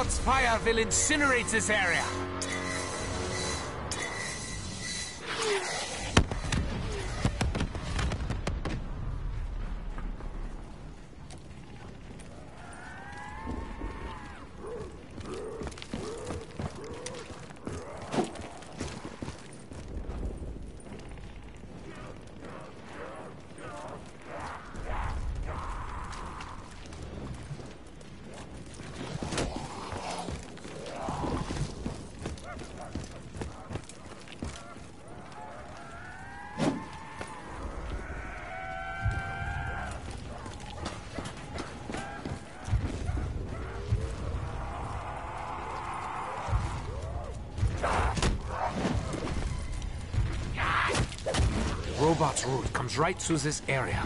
Lord's fire will incinerate this area. Robot's route comes right through this area.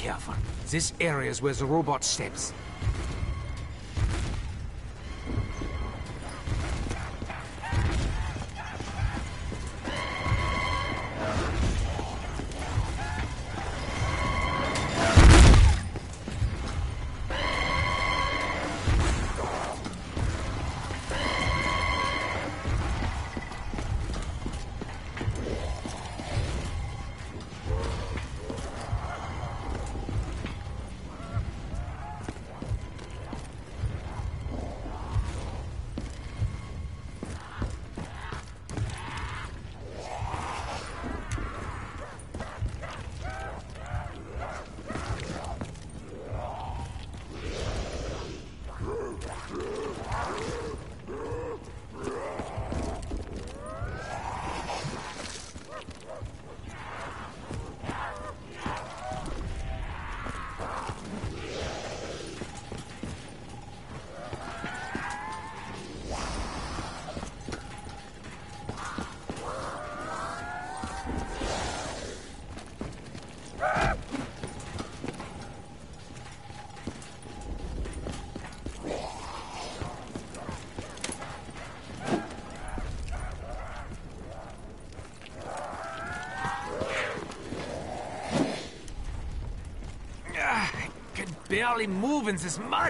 careful. This area is where the robot steps. Barely move in this mud.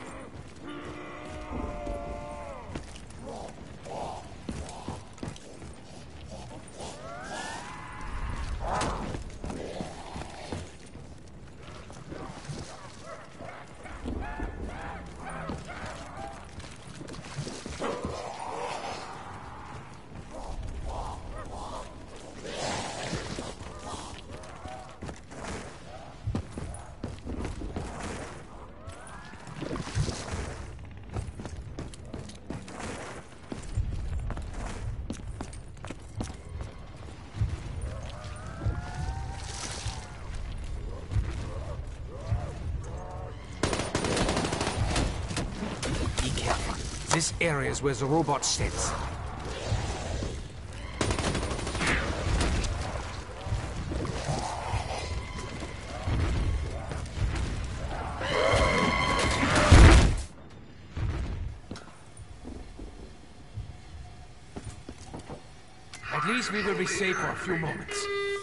This area is where the robot sits. At least we will be safe for a few moments.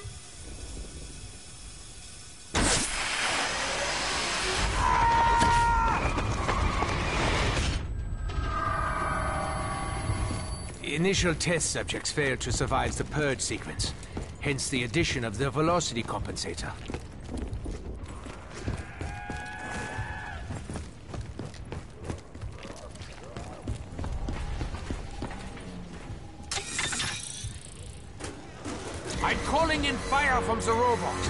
Initial test subjects failed to survive the purge sequence, hence the addition of the velocity compensator. I'm calling in fire from the robot.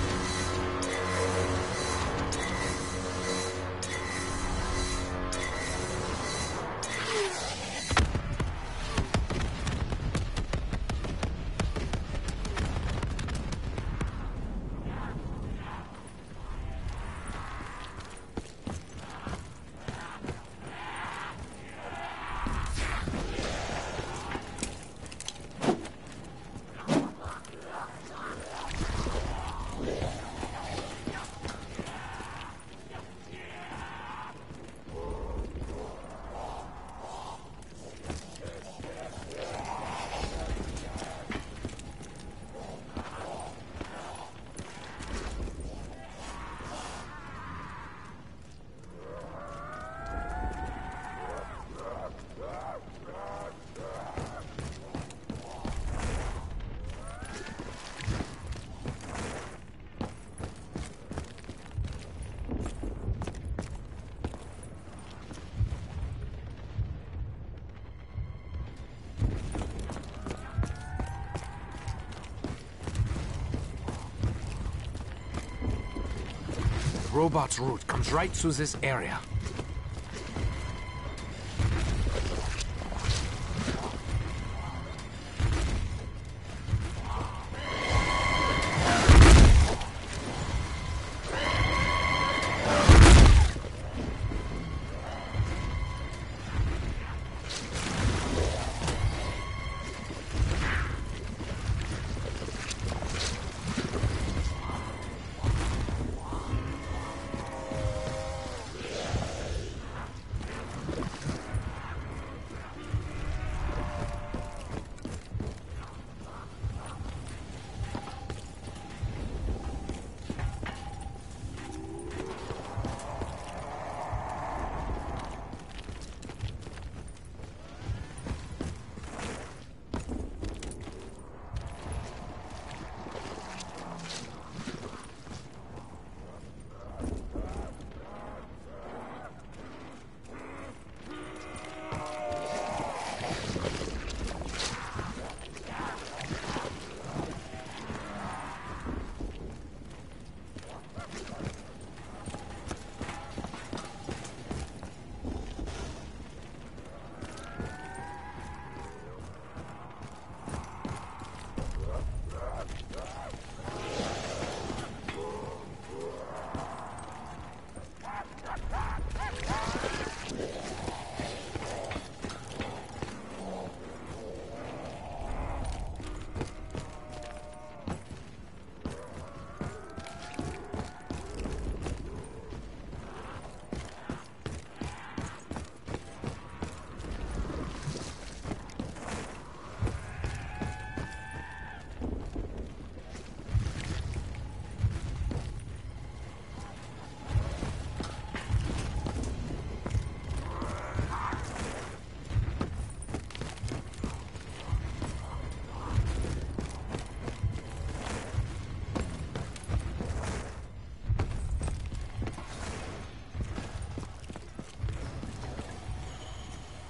The robot's route comes right through this area.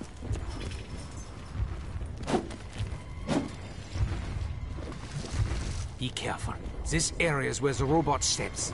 Be careful. This area is where the robot steps.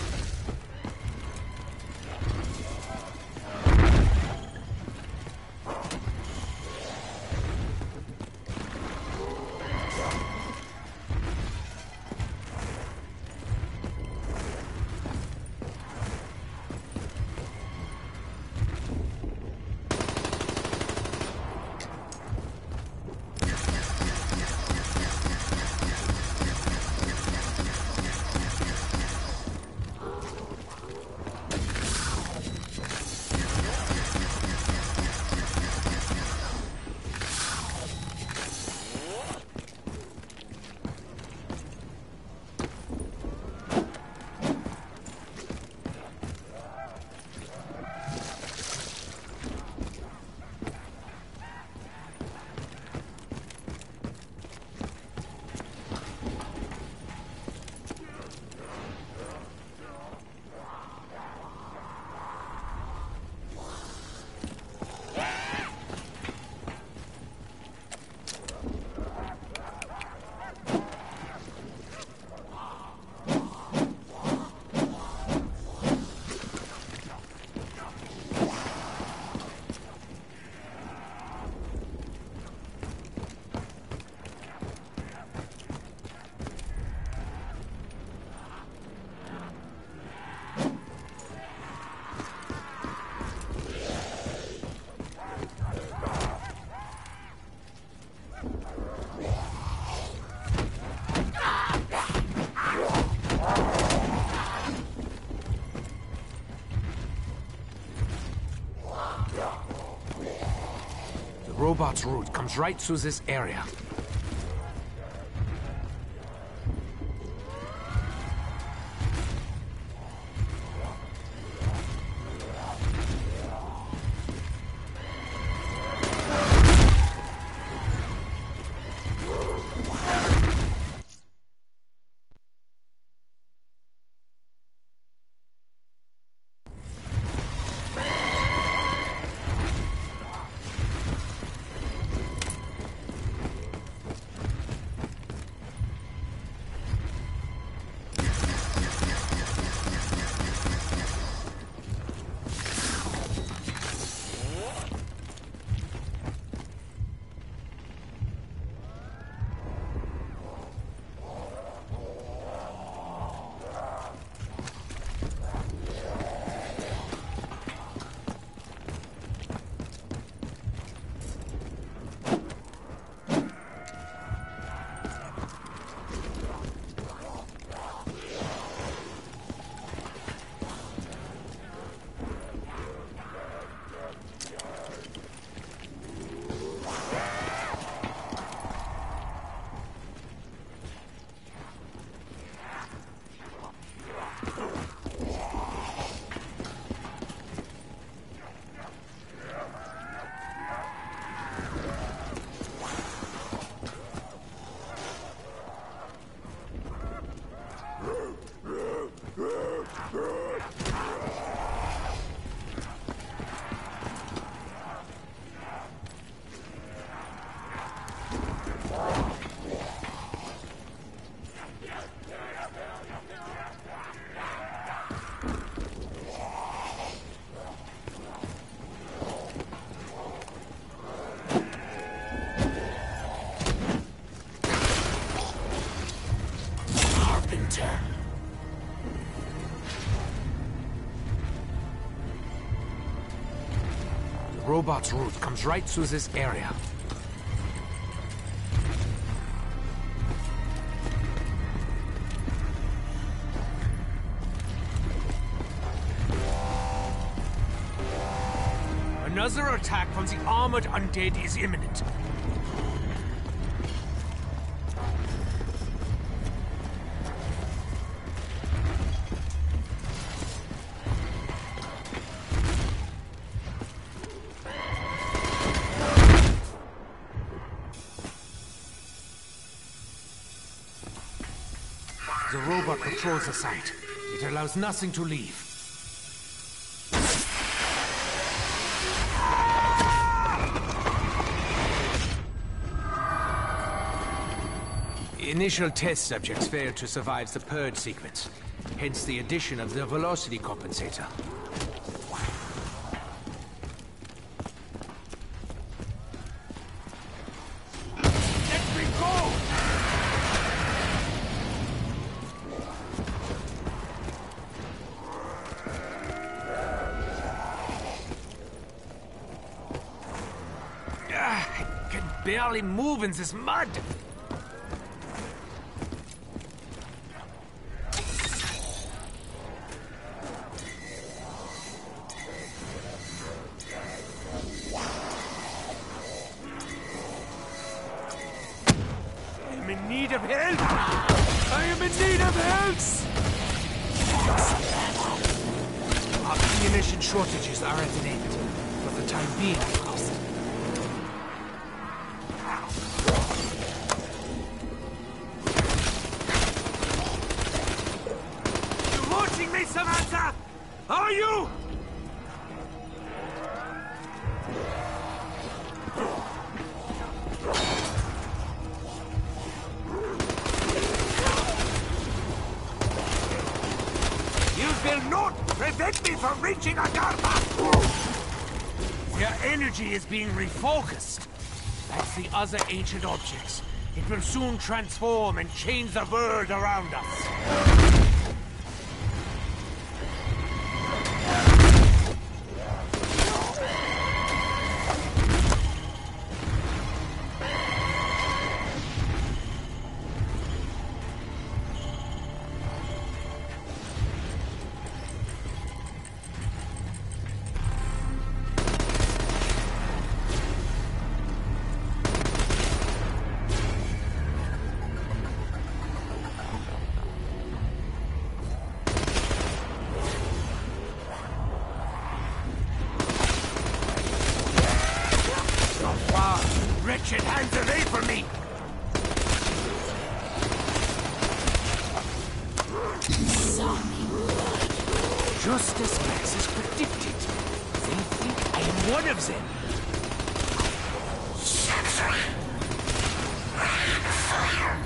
The robot's route comes right through this area. The robot's route comes right through this area. Another attack from the armored undead is imminent. The robot controls the site. It allows nothing to leave. initial test subjects failed to survive the purge sequence, hence the addition of the velocity compensator. Let me go! Ah, I can barely move in this mud. I'm in need of help! I am in need of help! Our ammunition shortages are at an end. For the time being, of course. You watching me, Samantha? Are you? Will not prevent me from reaching Agartha! Their energy is being refocused. Like the other ancient objects, it will soon transform and change the world around us. Wretched hands away from me! Just as Max has predicted, they think I am one of them. Fire!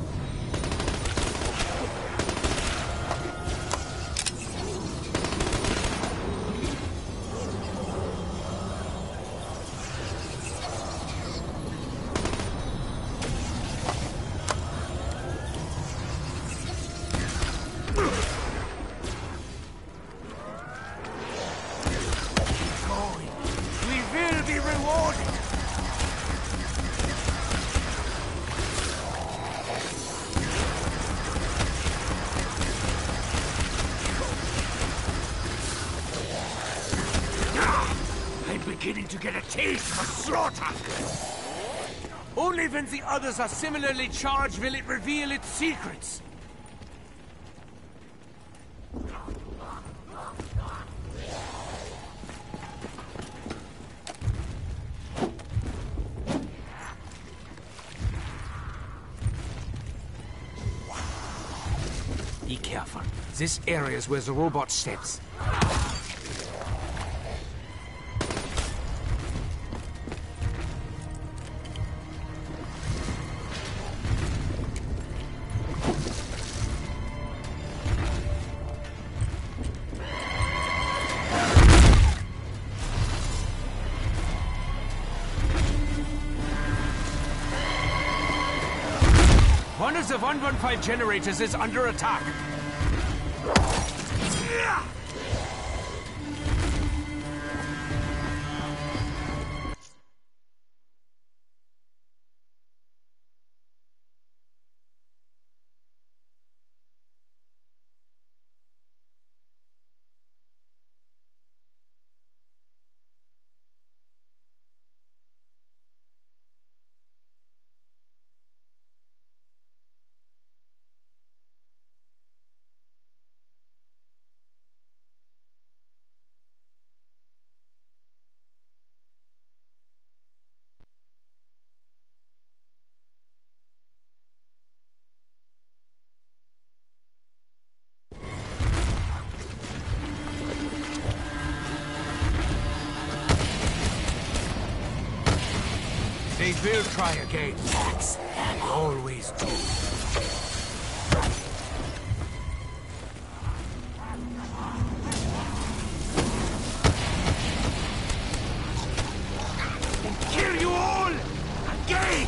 Beginning to get a taste for slaughter. Only when the others are similarly charged will it reveal its secrets. Be careful. This area is where the robot steps. One of the one one five generators is under attack. They will try again. They always do. Kill you all! Again!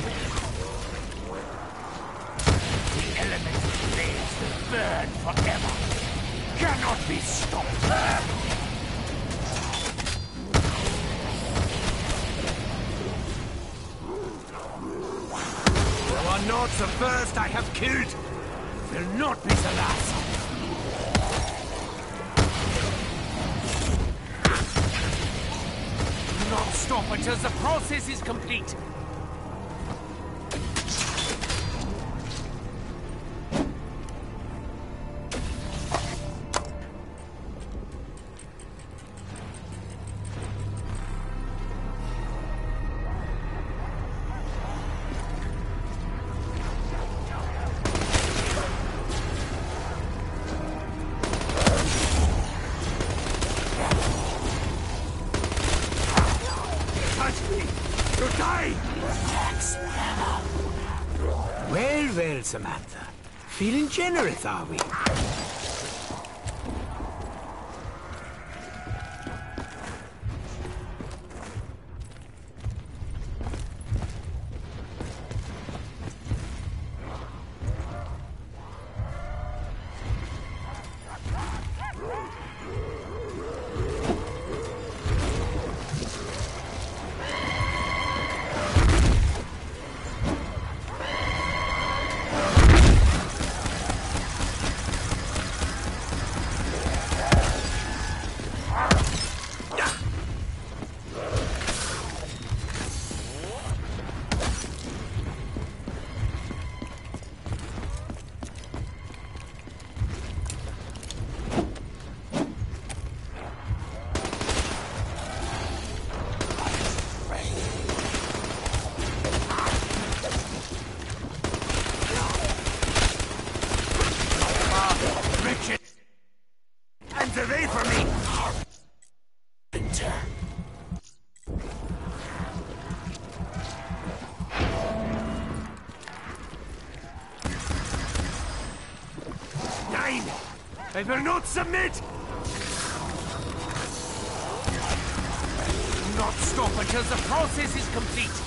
The elemental blades will burn forever. Cannot be stopped. You are not the first I have killed. Will not be the last. Do not stop until the process is complete. Well, well, Samantha. Feeling generous, are we? Away from me! Nine! I will not submit! Do not stop until the process is complete.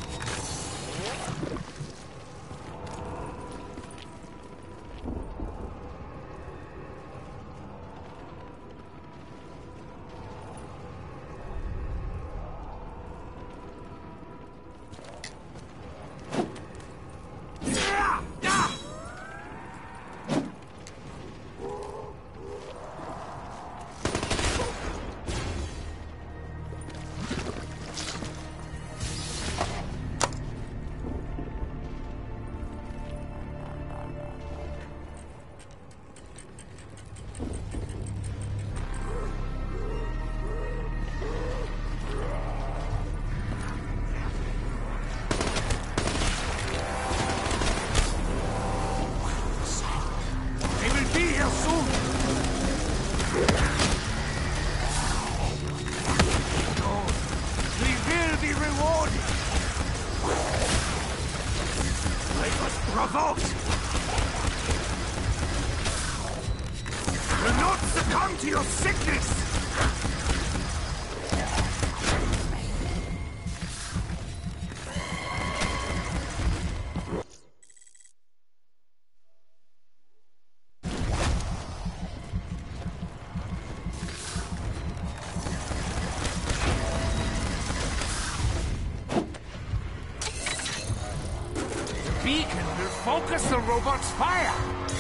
Provoked! Will not succumb to your sickness! Beacon will focus the robot's fire!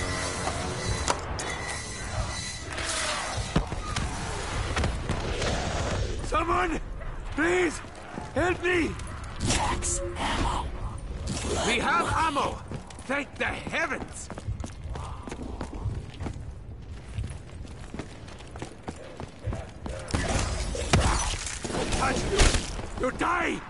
Someone! Please! Help me! Max ammo! We have ammo! Thank the heavens! Touch me! You die!